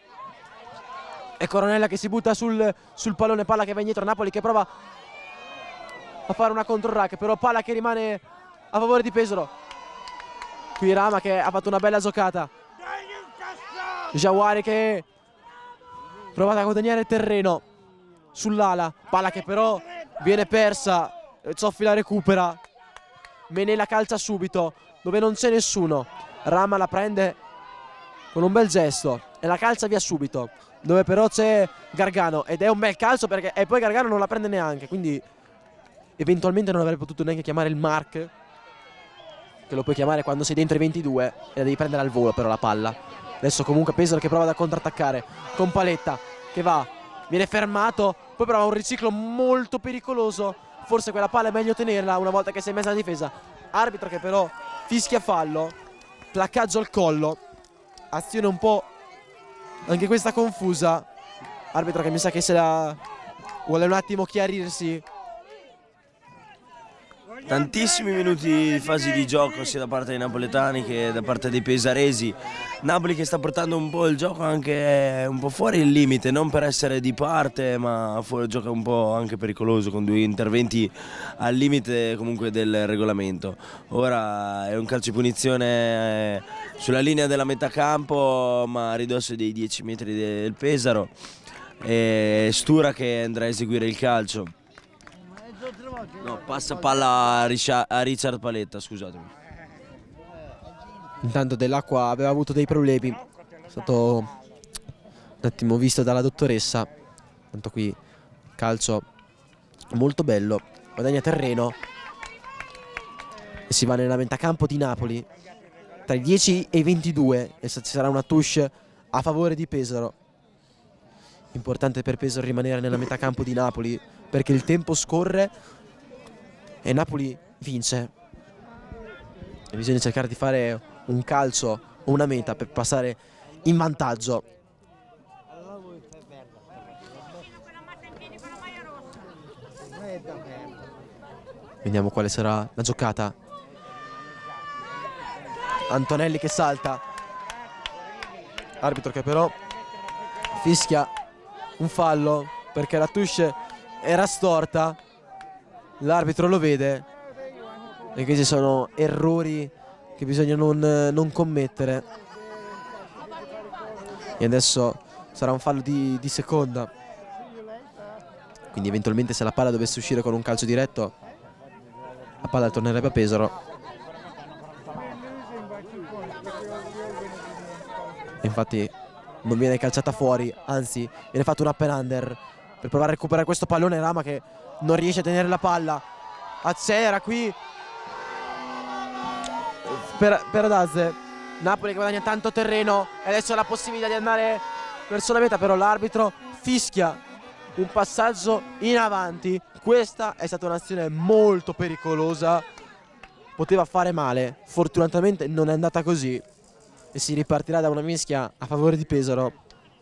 E Coronella che si butta sul pallone, palla che va indietro. Napoli che prova a fare una controrack, però palla che rimane a favore di Pesaro. Qui Rama che ha fatto una bella giocata. Jawari che prova a guadagnare terreno sull'ala, palla che però viene persa. Cioffi la recupera, Menela calcia subito dove non c'è nessuno. Rama la prende con un bel gesto e la calcia via subito, dove però c'è Gargano, ed è un bel calcio perché e poi Gargano non la prende neanche, quindi eventualmente non avrebbe potuto neanche chiamare il mark, che lo puoi chiamare quando sei dentro i 22 e la devi prendere al volo però la palla. Adesso comunque Pesaro che prova da contrattaccare con Paletta che viene fermato, poi prova un riciclo molto pericoloso. Forse quella palla è meglio tenerla una volta che sei messa in difesa. Arbitro che però fischia fallo, placcaggio al collo, azione un po' anche questa confusa. Arbitro che mi sa che se la vuole un attimo chiarirsi. Tantissimi minuti di fasi di gioco sia da parte dei napoletani che da parte dei pesaresi. Napoli che sta portando un po' il gioco anche un po' fuori il limite, non per essere di parte, ma fuori gioco un po' anche pericoloso, con 2 interventi al limite comunque del regolamento. Ora è un calcio di punizione sulla linea della metà campo, ma a ridosso dei 10 metri del Pesaro, e Stura che andrà a eseguire il calcio. No, passa palla a Richard Paletta, scusatemi. Intanto Dell'Acqua aveva avuto dei problemi, è stato un attimo visto dalla dottoressa. Tanto qui calcio molto bello, guadagna terreno e si va nella metacampo di Napoli tra i 10 e i 22 e ci sarà una touche a favore di Pesaro. Importante per Pesaro rimanere nella metacampo di Napoli perché il tempo scorre e Napoli vince e bisogna cercare di fare un calcio o una meta per passare in vantaggio. Vediamo quale sarà la giocata. Antonelli che salta, arbitro che però fischia un fallo perché la touche era storta. L'arbitro lo vede e questi sono errori che bisogna non commettere. E adesso sarà un fallo di seconda, quindi eventualmente se la palla dovesse uscire con un calcio diretto la palla tornerebbe a Pesaro. E infatti non viene calciata fuori, anzi viene fatto un up and under per provare a recuperare questo pallone. Rama che non riesce a tenere la palla, accelera qui per Dazze. Napoli che guadagna tanto terreno e adesso ha la possibilità di andare verso la meta, però l'arbitro fischia un passaggio in avanti. Questa è stata un'azione molto pericolosa, poteva fare male, fortunatamente non è andata così e si ripartirà da una mischia a favore di Pesaro.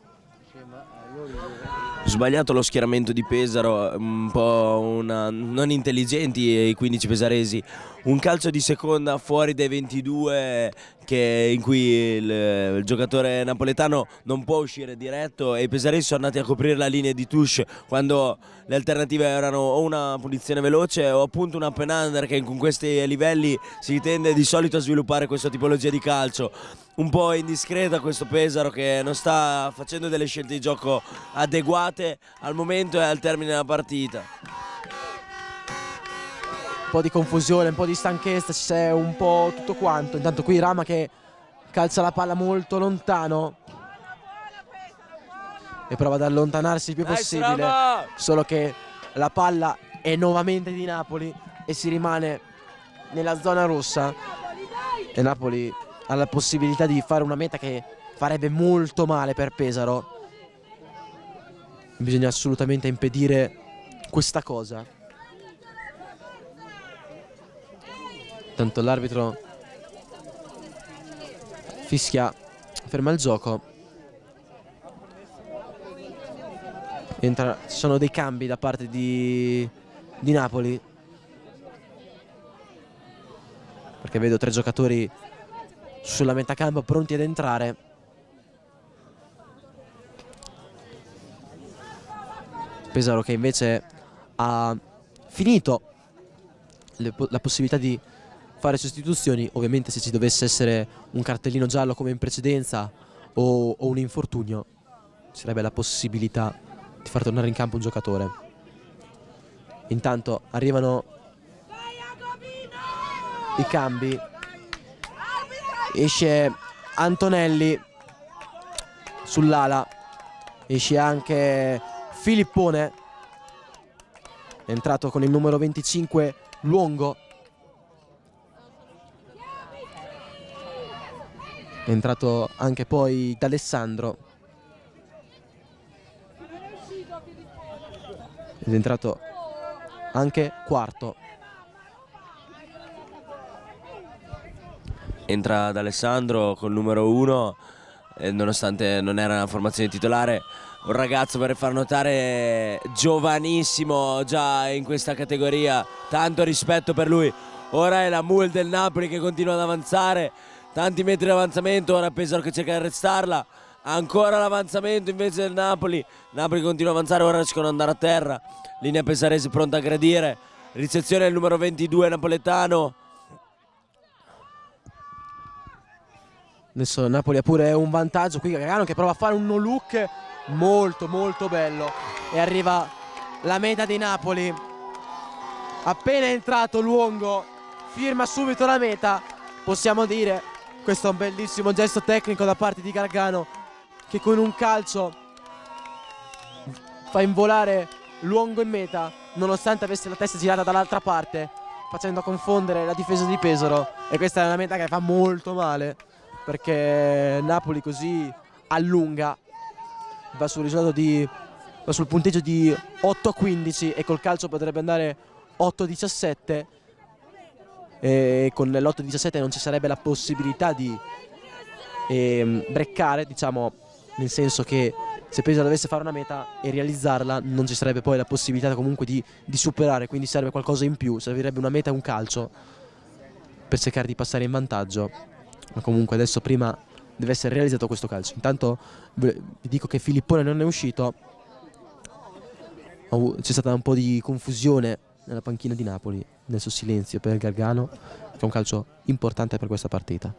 Sbagliato lo schieramento di Pesaro, un po' non intelligenti i 15 pesaresi. Un calcio di seconda fuori dai 22 in cui il giocatore napoletano non può uscire diretto e i pesaresi sono andati a coprire la linea di touche quando le alternative erano o una punizione veloce o appunto una open under, che con questi livelli si tende di solito a sviluppare questa tipologia di calcio. Un po' indiscreta questo Pesaro, che non sta facendo delle scelte di gioco adeguate al momento e al termine della partita. Un po' di confusione, un po' di stanchezza, c'è un po' tutto quanto. Intanto qui Rama che calcia la palla molto lontano e prova ad allontanarsi il più possibile, solo che la palla è nuovamente di Napoli e si rimane nella zona rossa e Napoli ha la possibilità di fare una meta che farebbe molto male per Pesaro. Bisogna assolutamente impedire questa cosa. Tanto l'arbitro fischia, ferma il gioco. Ci sono dei cambi da parte di Napoli, perché vedo 3 giocatori sulla metà campo pronti ad entrare. Pesaro che invece ha finito la possibilità di fare sostituzioni. Ovviamente se ci dovesse essere un cartellino giallo come in precedenza o un infortunio, ci sarebbe la possibilità di far tornare in campo un giocatore. Intanto arrivano i cambi. Esce Antonelli sull'ala, esce anche Filippone, è entrato con il numero 25 Luongo, è entrato anche poi D'Alessandro ed è entrato anche Quarto. Entra D'Alessandro col numero 1, nonostante non era una formazione titolare. Un ragazzo, per far notare, giovanissimo già in questa categoria, tanto rispetto per lui. Ora è la mule del Napoli che continua ad avanzare, tanti metri di avanzamento, ora Pesaro che cerca di arrestarla, ancora l'avanzamento invece del Napoli. Napoli continua ad avanzare, ora riescono ad andare a terra, linea pesarese pronta a aggredire, ricezione del numero 22 napoletano. Adesso Napoli ha pure un vantaggio qui, Gargano che prova a fare un no look molto molto bello e arriva la meta di Napoli. Appena entrato Luongo firma subito la meta. Possiamo dire, questo è un bellissimo gesto tecnico da parte di Gargano, che con un calcio fa involare Luongo in meta nonostante avesse la testa girata dall'altra parte, facendo confondere la difesa di Pesaro. E questa è una meta che fa molto male, perché Napoli così allunga, va sul punteggio di 8-15 e col calcio potrebbe andare 8-17 e con l'8-17 non ci sarebbe la possibilità di breccare, diciamo, nel senso che se Pesaro dovesse fare una meta e realizzarla non ci sarebbe poi la possibilità comunque di superare, quindi serve qualcosa in più, servirebbe una meta e un calcio per cercare di passare in vantaggio. Ma comunque adesso prima deve essere realizzato questo calcio. Intanto vi dico che Filippone non è uscito, c'è stata un po' di confusione nella panchina di Napoli, adesso silenzio per Gargano, che è un calcio importante per questa partita.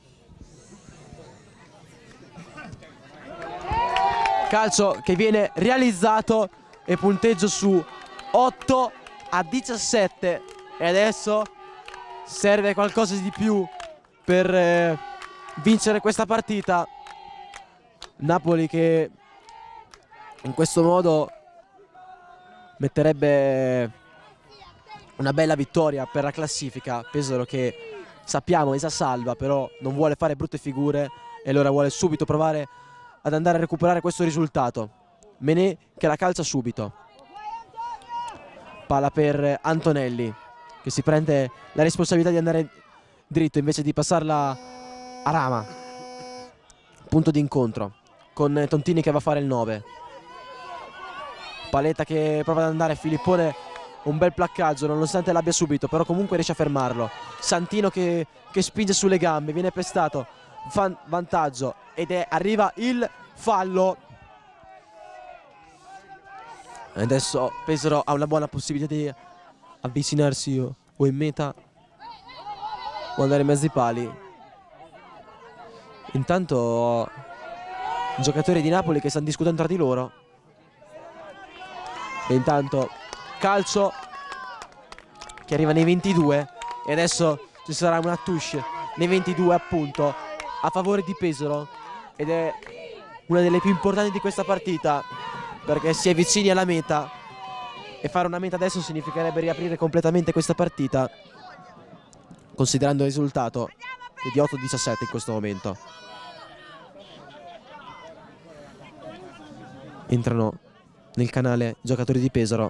Calcio che viene realizzato e punteggio su 8-17 e adesso serve qualcosa di più per vincere questa partita. Napoli che in questo modo metterebbe una bella vittoria per la classifica. Pesaro che sappiamo è già salva, però non vuole fare brutte figure e allora vuole subito provare ad andare a recuperare questo risultato. Menè che la calcia subito. Palla per Antonelli, che si prende la responsabilità di andare dritto invece di passarla a Rama. Punto di incontro con Tontini che va a fare il 9. Paletta che prova ad andare, Filippone, un bel placcaggio nonostante l'abbia subito, però comunque riesce a fermarlo. Santino che spinge sulle gambe, viene pestato, vantaggio ed arriva il fallo. Adesso Pesaro ha una buona possibilità di avvicinarsi o in meta o andare in mezzo ai pali. Intanto i giocatori di Napoli che stanno discutendo tra di loro. E intanto calcio che arriva nei 22 e adesso ci sarà una touche nei 22 appunto a favore di Pesaro, ed è una delle più importanti di questa partita perché si è vicini alla meta e fare una meta adesso significherebbe riaprire completamente questa partita, considerando il risultato che è di 8-17 in questo momento. Entrano nel canale giocatori di Pesaro.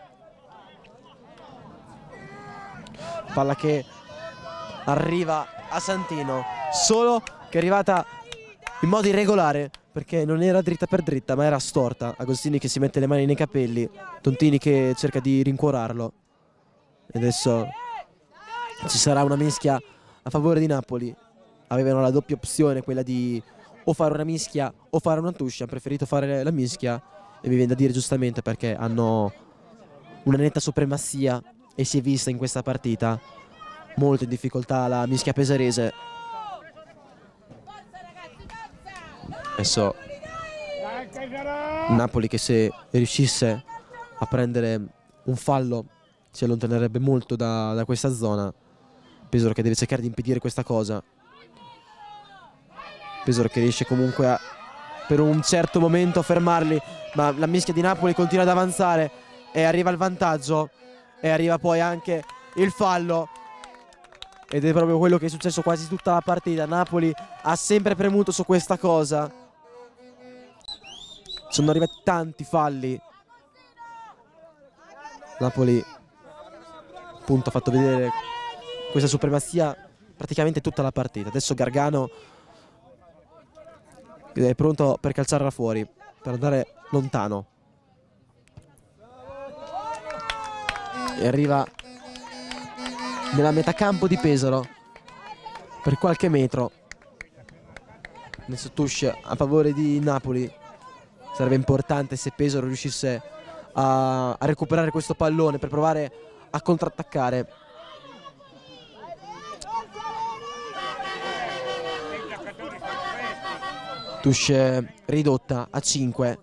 Palla che arriva a Santino, solo che è arrivata in modo irregolare perché non era dritta per dritta ma era storta. Agostini che si mette le mani nei capelli, Tontini che cerca di rincuorarlo e adesso ci sarà una mischia a favore di Napoli. Avevano la doppia opzione, quella di o fare una mischia o fare una touche, hanno preferito fare la mischia e mi viene da dire giustamente perché hanno una netta supremazia e si è vista in questa partita molto in difficoltà la mischia pesarese. Adesso Napoli che se riuscisse a prendere un fallo si allontanerebbe molto da questa zona. Pesaro che deve cercare di impedire questa cosa. Pesaro che riesce comunque per un certo momento a fermarli, ma la mischia di Napoli continua ad avanzare e arriva il vantaggio e arriva poi anche il fallo, ed è proprio quello che è successo quasi tutta la partita. Napoli ha sempre premuto su questa cosa, sono arrivati tanti falli. Napoli appunto ha fatto vedere questa supremazia praticamente tutta la partita. Adesso Gargano è pronto per calciarla fuori, per andare lontano. E arriva nella metacampo di Pesaro per qualche metro. Adesso touche a favore di Napoli. Sarebbe importante se Pesaro riuscisse a recuperare questo pallone per provare a contrattaccare. Touche ridotta a 5.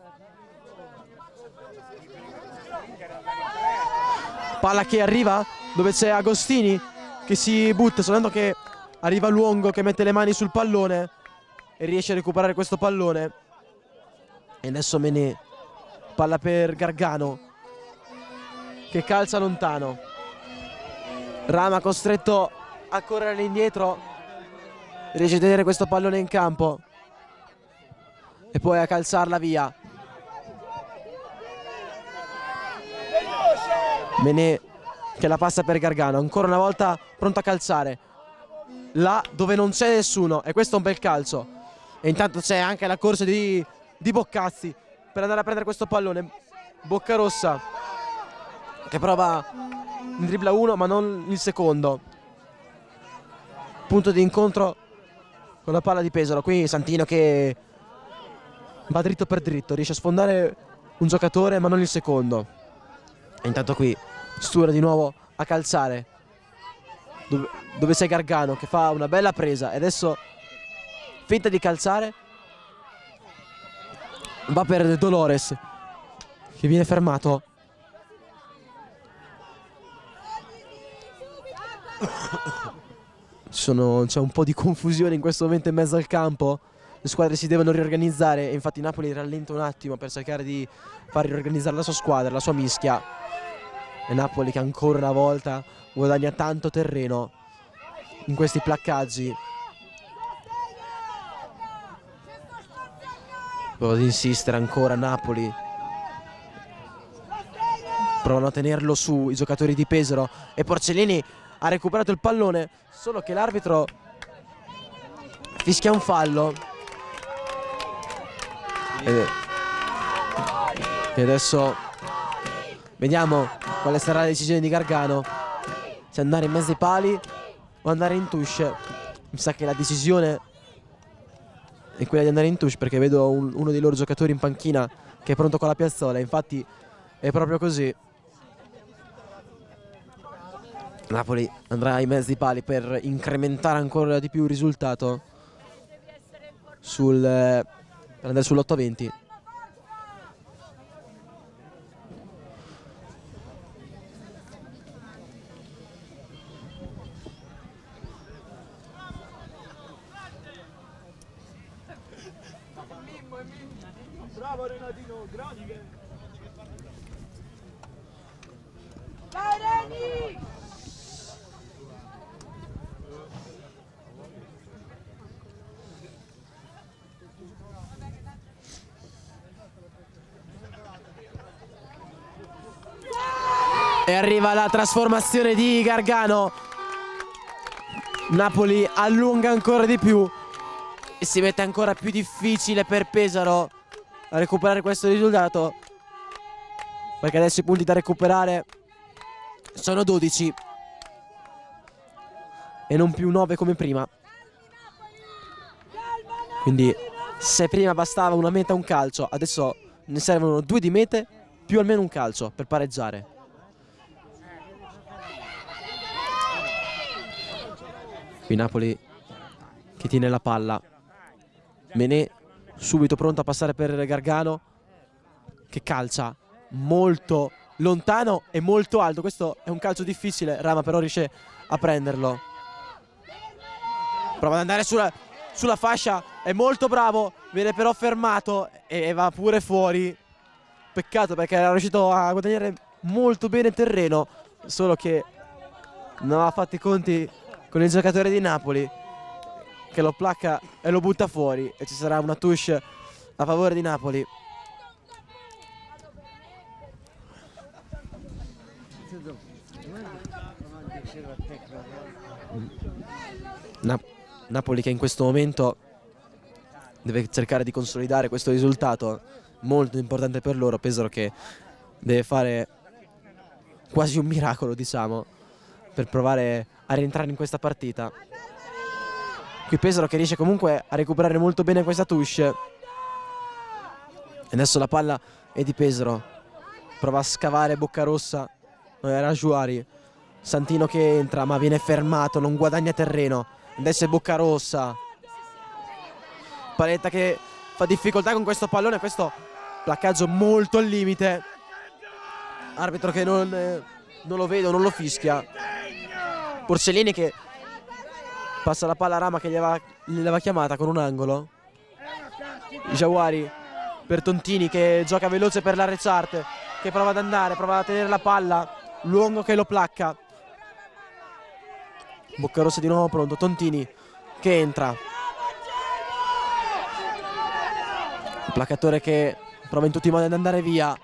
Palla che arriva dove c'è Agostini che si butta, soltanto che arriva Luongo che mette le mani sul pallone e riesce a recuperare questo pallone. E adesso Menè, palla per Gargano che calcia lontano. Rama costretto a correre indietro, riesce a tenere questo pallone in campo e poi a calciarla via. Menè che la passa per Gargano, ancora una volta pronto a calciare là dove non c'è nessuno, e questo è un bel calcio. E intanto c'è anche la corsa di Boccazzi per andare a prendere questo pallone. Boccarossa che prova in dribbla uno ma non il secondo. Punto di incontro con la palla di Pesaro. Qui Santino che va dritto per dritto, riesce a sfondare un giocatore ma non il secondo. E intanto qui Stura di nuovo a calciare dove c'è Gargano che fa una bella presa e adesso finta di calciare, va per Dolores che viene fermato. C'è un po' di confusione in questo momento in mezzo al campo. Le squadre si devono riorganizzare e infatti Napoli rallenta un attimo per cercare di far riorganizzare la sua squadra, la sua mischia. E Napoli che ancora una volta guadagna tanto terreno in questi placcaggi. Prova ad insistere ancora Napoli. Provano a tenerlo su i giocatori di Pesaro e Porcellini ha recuperato il pallone, solo che l'arbitro fischia un fallo. E adesso vediamo quale sarà la decisione di Gargano, se andare in mezzo ai pali o andare in touche. Mi sa che la decisione è quella di andare in touche, perché vedo uno dei loro giocatori in panchina che è pronto con la piazzola. Infatti è proprio così. Napoli andrà in mezzo ai pali per incrementare ancora di più il risultato per andare sull'8-20. Bravo Renatino, grande! Dai Reni! E arriva la trasformazione di Gargano. Napoli allunga ancora di più e si mette ancora più difficile per Pesaro a recuperare questo risultato, perché adesso i punti da recuperare sono 12 e non più 9 come prima. Quindi se prima bastava una meta e un calcio, adesso ne servono 2 di mete più almeno un calcio per pareggiare. Qui Napoli che tiene la palla. Menè subito pronto a passare per Gargano, che calcia molto lontano e molto alto. Questo è un calcio difficile, Rama però riesce a prenderlo. Prova ad andare sulla fascia, è molto bravo, viene però fermato e va pure fuori. Peccato, perché era riuscito a guadagnare molto bene terreno, solo che non aveva fatto i conti con il giocatore di Napoli, che lo placca e lo butta fuori, e ci sarà una touche a favore di Napoli. Napoli che in questo momento deve cercare di consolidare questo risultato molto importante per loro. Pesaro che deve fare quasi un miracolo, diciamo, per provare a rientrare in questa partita. Qui Pesaro che riesce comunque a recuperare molto bene questa touche. E adesso la palla è di Pesaro. Prova a scavare Boccarossa, non era Juari. Santino che entra ma viene fermato, non guadagna terreno. Adesso è Boccarossa. Paletta che fa difficoltà con questo pallone, questo placcaggio molto al limite. Arbitro che non lo vede, non lo fischia. Porcellini che passa la palla a Rama che gliel'aveva chiamata con un angolo. Jawari per Tontini che gioca veloce per la Recarte, che prova ad andare, prova a tenere la palla. Luongo che lo placca. Boccarossa di nuovo pronto, Tontini che entra. Il placcatore che prova in tutti i modi ad andare via.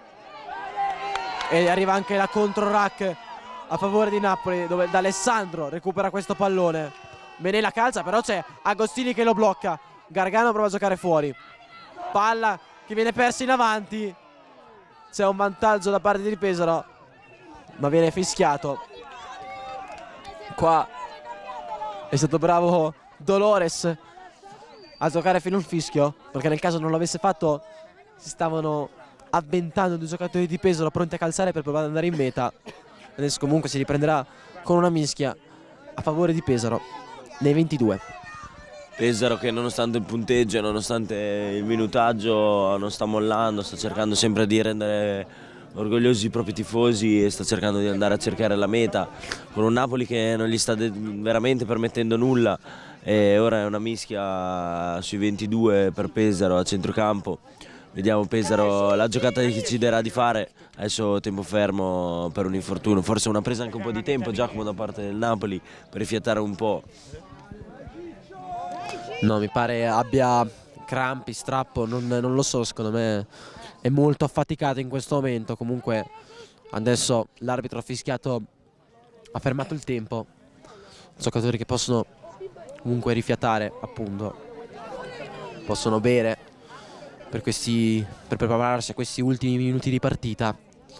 E arriva anche la contro rack a favore di Napoli, dove D'Alessandro recupera questo pallone. Bene la calcia, però c'è Agostini che lo blocca. Gargano prova a giocare fuori. Palla che viene persa in avanti. C'è un vantaggio da parte di Pesaro, ma viene fischiato. Qua è stato bravo Dolores a giocare fino al fischio, perché nel caso non l'avesse fatto si stavano avventando 2 giocatori di Pesaro pronti a calzare per provare ad andare in meta. Adesso comunque si riprenderà con una mischia a favore di Pesaro nei 22. Pesaro che nonostante il punteggio e nonostante il minutaggio non sta mollando, sta cercando sempre di rendere orgogliosi i propri tifosi e sta cercando di andare a cercare la meta, con un Napoli che non gli sta veramente permettendo nulla. E ora è una mischia sui 22 per Pesaro a centrocampo. Vediamo Pesaro la giocata che deciderà di fare. Adesso tempo fermo per un infortunio, forse una presa anche un po' di tempo Giacomo da parte del Napoli per rifiatare un po'. No, mi pare abbia crampi, strappo, non lo so, secondo me è molto affaticato in questo momento. Comunque adesso l'arbitro ha fischiato, ha fermato il tempo, giocatori che possono comunque rifiatare, appunto, possono bere per prepararsi a questi ultimi minuti di partita.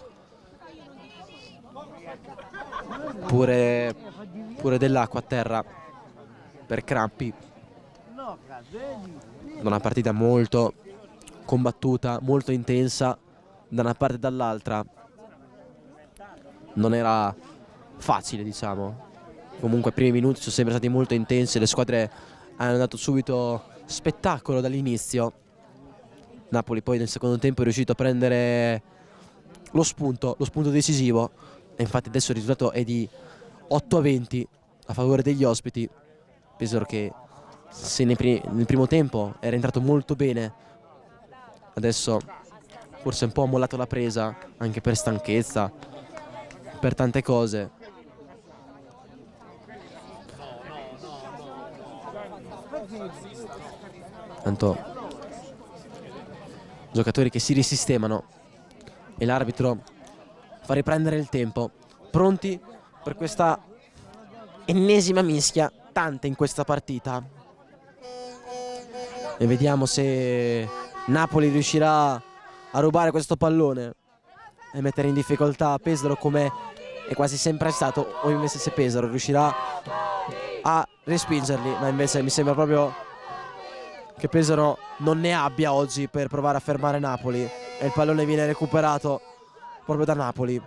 Pure dell'acqua a terra per crampi. Una partita molto combattuta, molto intensa da una parte e dall'altra. Non era facile, diciamo. Comunque i primi minuti sono sempre stati molto intensi, le squadre hanno dato subito spettacolo dall'inizio. Napoli poi nel secondo tempo è riuscito a prendere lo spunto decisivo, e infatti adesso il risultato è di 8-20 a favore degli ospiti. Pesaro che se nel primo tempo era entrato molto bene, adesso forse un po' ha mollato la presa, anche per stanchezza, per tante cose. Tanto giocatori che si risistemano e l'arbitro fa riprendere il tempo, pronti per questa ennesima mischia, tante in questa partita. E vediamo se Napoli riuscirà a rubare questo pallone e mettere in difficoltà Pesaro, come è quasi sempre stato, o invece se Pesaro riuscirà a respingerli. Ma invece mi sembra proprio che Pesaro non ne abbia oggi per provare a fermare Napoli, e il pallone viene recuperato proprio da Napoli,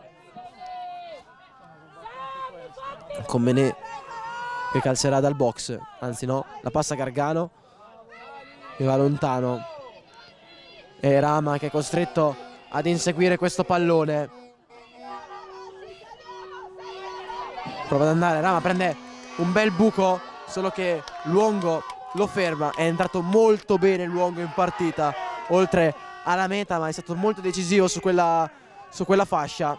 con Menè che calcerà dal box, anzi no, la passa Gargano che va lontano, e Rama che è costretto ad inseguire questo pallone. Prova ad andare, Rama prende un bel buco, solo che Luongo lo ferma. È entrato molto bene Luongo in partita, oltre alla meta, ma è stato molto decisivo su quella fascia.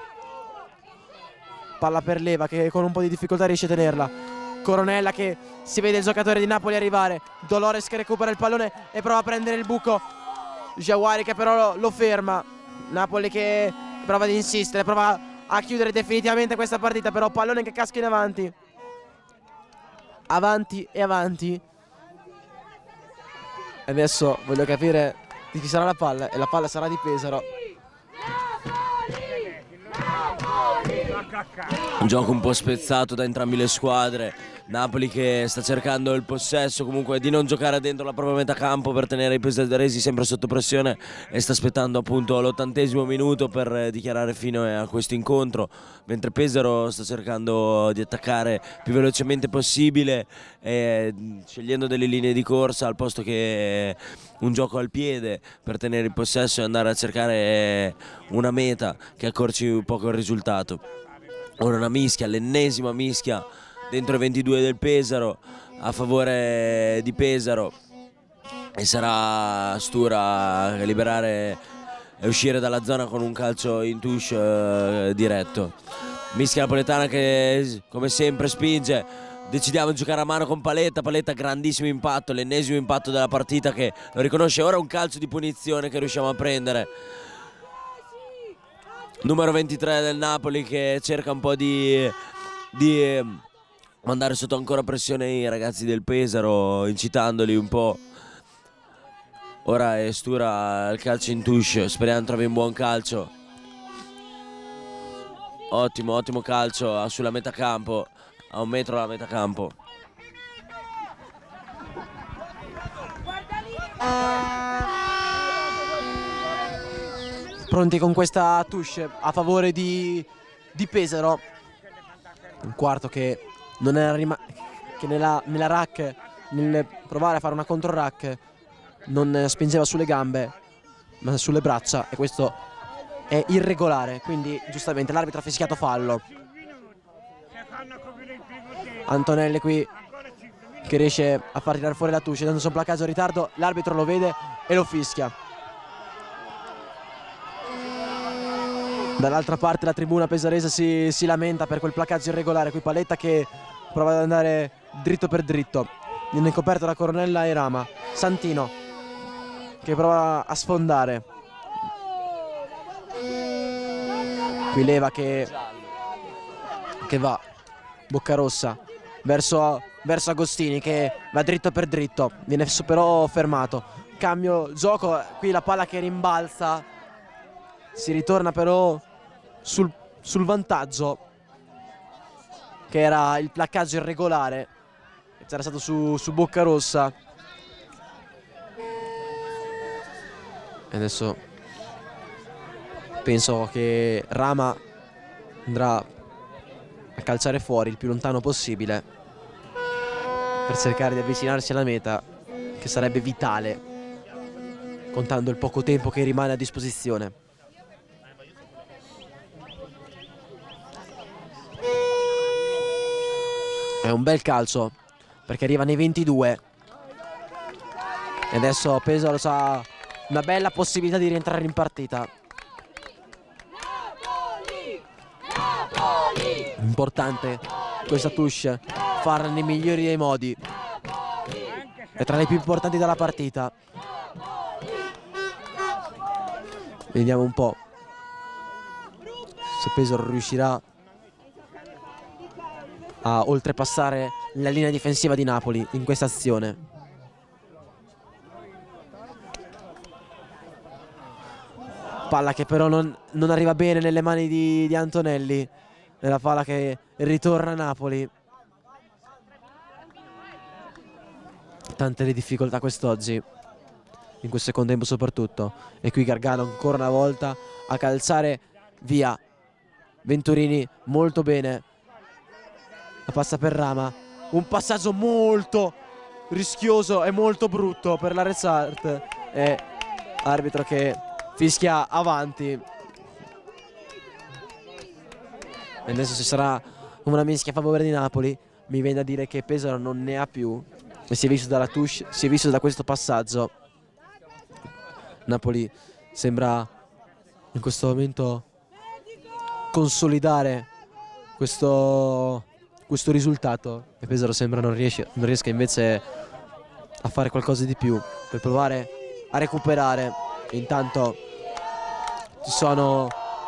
Palla per Leva che con un po' di difficoltà riesce a tenerla. Coronella che si vede il giocatore di Napoli arrivare. Dolores che recupera il pallone e prova a prendere il buco. Jawari che però lo ferma. Napoli che prova ad insistere, prova a chiudere definitivamente questa partita, però pallone che casca in avanti. Avanti e avanti. E adesso voglio capire di chi sarà la palla, e la palla sarà di Pesaro. Un gioco un po' spezzato da entrambe le squadre. Napoli che sta cercando il possesso, comunque di non giocare dentro la propria metà campo per tenere i pesadresi sempre sotto pressione, e sta aspettando appunto l'80° minuto per dichiarare fine a questo incontro, mentre Pesaro sta cercando di attaccare più velocemente possibile, scegliendo delle linee di corsa al posto che un gioco al piede per tenere il possesso e andare a cercare una meta che accorci un poco il risultato. Ora una mischia, l'ennesima mischia dentro i 22 del Pesaro, a favore di Pesaro, e sarà Stura a liberare e uscire dalla zona con un calcio in touche diretto. Mischia napoletana che come sempre spinge. Decidiamo di giocare a mano con Paletta. Paletta grandissimo impatto, l'ennesimo impatto della partita che lo riconosce. Ora un calcio di punizione che riusciamo a prendere. Numero 23 del Napoli che cerca un po' di mandare sotto ancora pressione i ragazzi del Pesaro, incitandoli un po'. Ora è Stura il calcio in touche, speriamo trovi un buon calcio. Ottimo calcio sulla metà campo, a 1 metro dalla metà campo. Pronti con questa touche a favore di Pesaro. Un quarto che non era che nella rack, nel provare a fare una contro rack, non spingeva sulle gambe ma sulle braccia, e questo è irregolare, quindi giustamente l'arbitro ha fischiato fallo. Antonelli qui che riesce a far tirare fuori la touche, dando un placaggio in ritardo, l'arbitro lo vede e lo fischia. Dall'altra parte la tribuna pesarese si lamenta per quel placaggio irregolare. Qui Paletta che prova ad andare dritto per dritto, viene coperto da Coronella e Rama. Santino che prova a sfondare. Qui Leva che va, Boccarossa verso Agostini che va dritto per dritto, viene però fermato. Cambio gioco, qui la palla che rimbalza, si ritorna però sul vantaggio che era il placcaggio irregolare che c'era stato su Boccarossa. E adesso penso che Rama andrà a calciare fuori il più lontano possibile per cercare di avvicinarsi alla meta, che sarebbe vitale contando il poco tempo che rimane a disposizione. È un bel calcio perché arriva nei 22 e adesso Pesaro ha una bella possibilità di rientrare in partita. Importante questa touche, farla nei migliori dei modi, è tra le più importanti della partita. Vediamo un po' se Pesaro riuscirà a oltrepassare la linea difensiva di Napoli in questa azione. Palla che però non arriva bene nelle mani di Antonelli. È la palla che ritorna a Napoli. Tante le difficoltà quest'oggi, in questo secondo tempo soprattutto. E qui Gargano ancora una volta a calciare via. Venturini molto bene, la passa per Rama, un passaggio molto rischioso e molto brutto per la Restart, e arbitro che fischia avanti. E adesso ci sarà una mischia a favore di Napoli. Mi viene da dire che Pesaro non ne ha più, e si è visto dalla touche, si è visto da questo passaggio. Napoli sembra in questo momento consolidare questo risultato, e Pesaro sembra non riesca invece a fare qualcosa di più per provare a recuperare. Intanto ci sono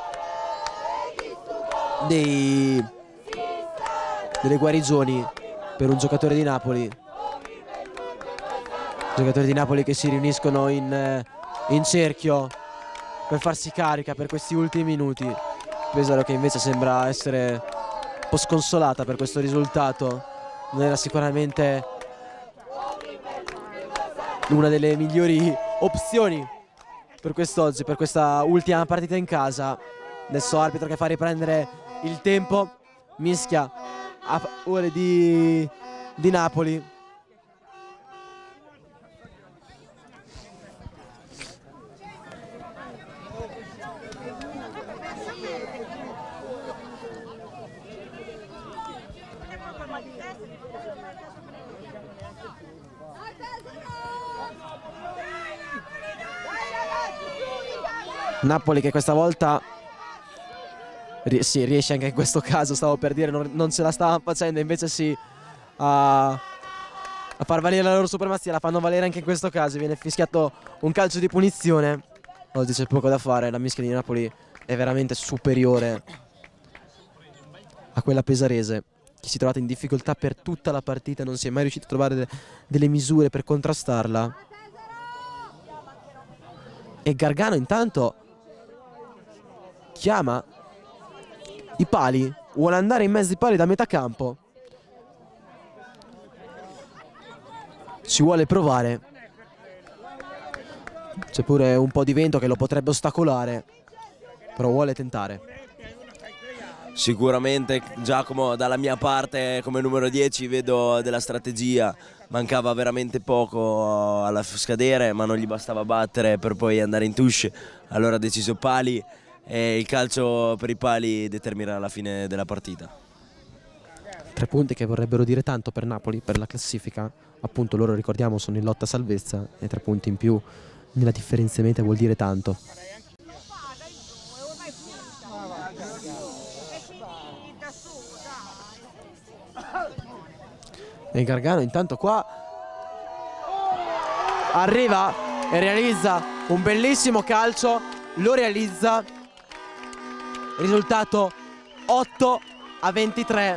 delle guarigioni per un giocatore di Napoli, giocatori di Napoli che si riuniscono in cerchio per farsi carica per questi ultimi minuti. Pesaro che invece sembra essere un po' sconsolata per questo risultato, non era sicuramente una delle migliori opzioni per quest'oggi, per questa ultima partita in casa. Adesso arbitro che fa riprendere il tempo, mischia a favore di Napoli. Napoli che questa volta riesce anche in questo caso, stavo per dire, non ce la stava facendo, invece sì, a far valere la loro supremazia. La fanno valere anche in questo caso, viene fischiato un calcio di punizione. Oggi c'è poco da fare, la mischia di Napoli è veramente superiore a quella pesarese, che si è trovata in difficoltà per tutta la partita, non si è mai riuscito a trovare delle misure per contrastarla. E Gargano intanto chiama i pali, vuole andare in mezzo ai pali da metà campo, ci vuole provare. C'è pure un po' di vento che lo potrebbe ostacolare, però vuole tentare. Sicuramente Giacomo, dalla mia parte come numero 10 vedo della strategia. Mancava veramente poco alla scadere, ma non gli bastava battere per poi andare in touche. Allora ha deciso pali, e il calcio per i pali determina la fine della partita. 3 punti che vorrebbero dire tanto per Napoli, per la classifica. Appunto loro, ricordiamo, sono in lotta a salvezza, e 3 punti in più nella differenza meta vuol dire tanto. E Gargano intanto qua arriva e realizza un bellissimo calcio, lo realizza, risultato 8-23,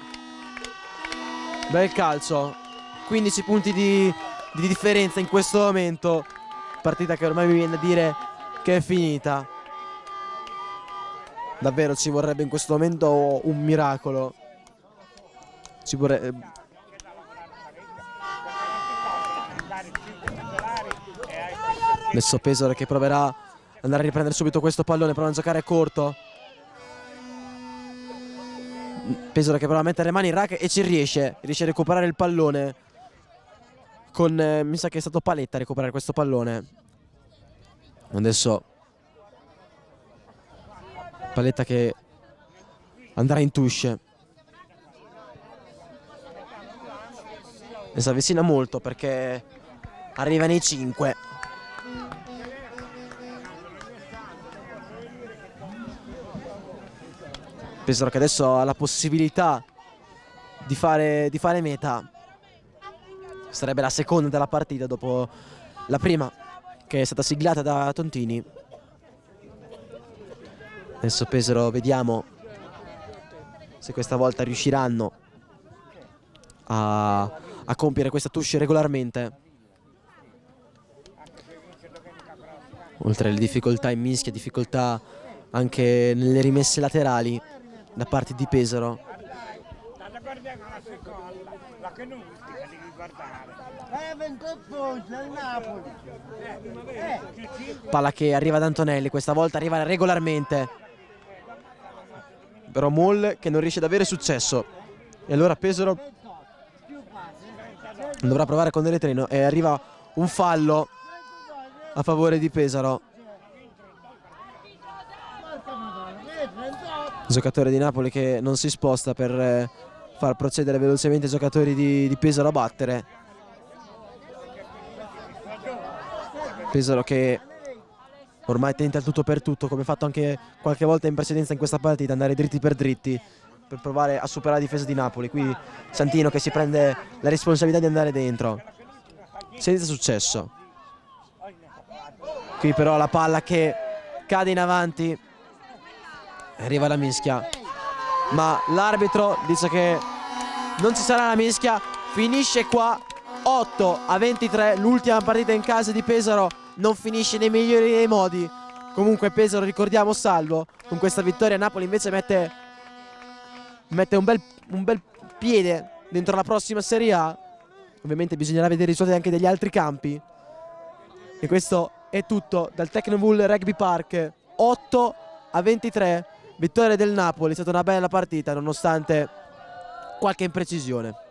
bel calcio, 15 punti di differenza in questo momento, partita che ormai mi viene a dire che è finita. Davvero ci vorrebbe in questo momento un miracolo. Ci vorrebbe... Adesso Pesaro che proverà ad andare a riprendere subito questo pallone, prova a giocare corto. Pesaro che prova a mettere le mani in rack e ci riesce a recuperare il pallone con, mi sa che è stato Paletta a recuperare questo pallone. Adesso Paletta che andrà in touche e si avvicina molto perché arriva nei 5. Pesaro che adesso ha la possibilità di fare meta. Sarebbe la seconda della partita dopo la prima che è stata siglata da Tontini. Adesso Pesaro, vediamo se questa volta riusciranno a compiere questa touche regolarmente. Oltre alle difficoltà in mischia, difficoltà anche nelle rimesse laterali da parte di Pesaro. Palla che arriva da Antonelli, questa volta arriva regolarmente, però Moll che non riesce ad avere successo e allora Pesaro dovrà provare con dell'Etreno e arriva un fallo a favore di Pesaro. Giocatore di Napoli che non si sposta per far procedere velocemente i giocatori di Pesaro a battere. Pesaro che ormai tenta il tutto per tutto, come fatto anche qualche volta in precedenza in questa partita, andare dritti per dritti per provare a superare la difesa di Napoli. Qui Santino che si prende la responsabilità di andare dentro, senza successo. Qui però la palla che cade in avanti, arriva la mischia, ma l'arbitro dice che non ci sarà la mischia, finisce qua 8-23, l'ultima partita in casa di Pesaro non finisce nei migliori dei modi. Comunque Pesaro, ricordiamo, salvo con questa vittoria. Napoli invece mette un bel piede dentro la prossima Serie A. Ovviamente bisognerà vedere i risultati anche degli altri campi. E questo è tutto dal Tecnobull Rugby Park. 8-23, vittoria del Napoli. È stata una bella partita nonostante qualche imprecisione.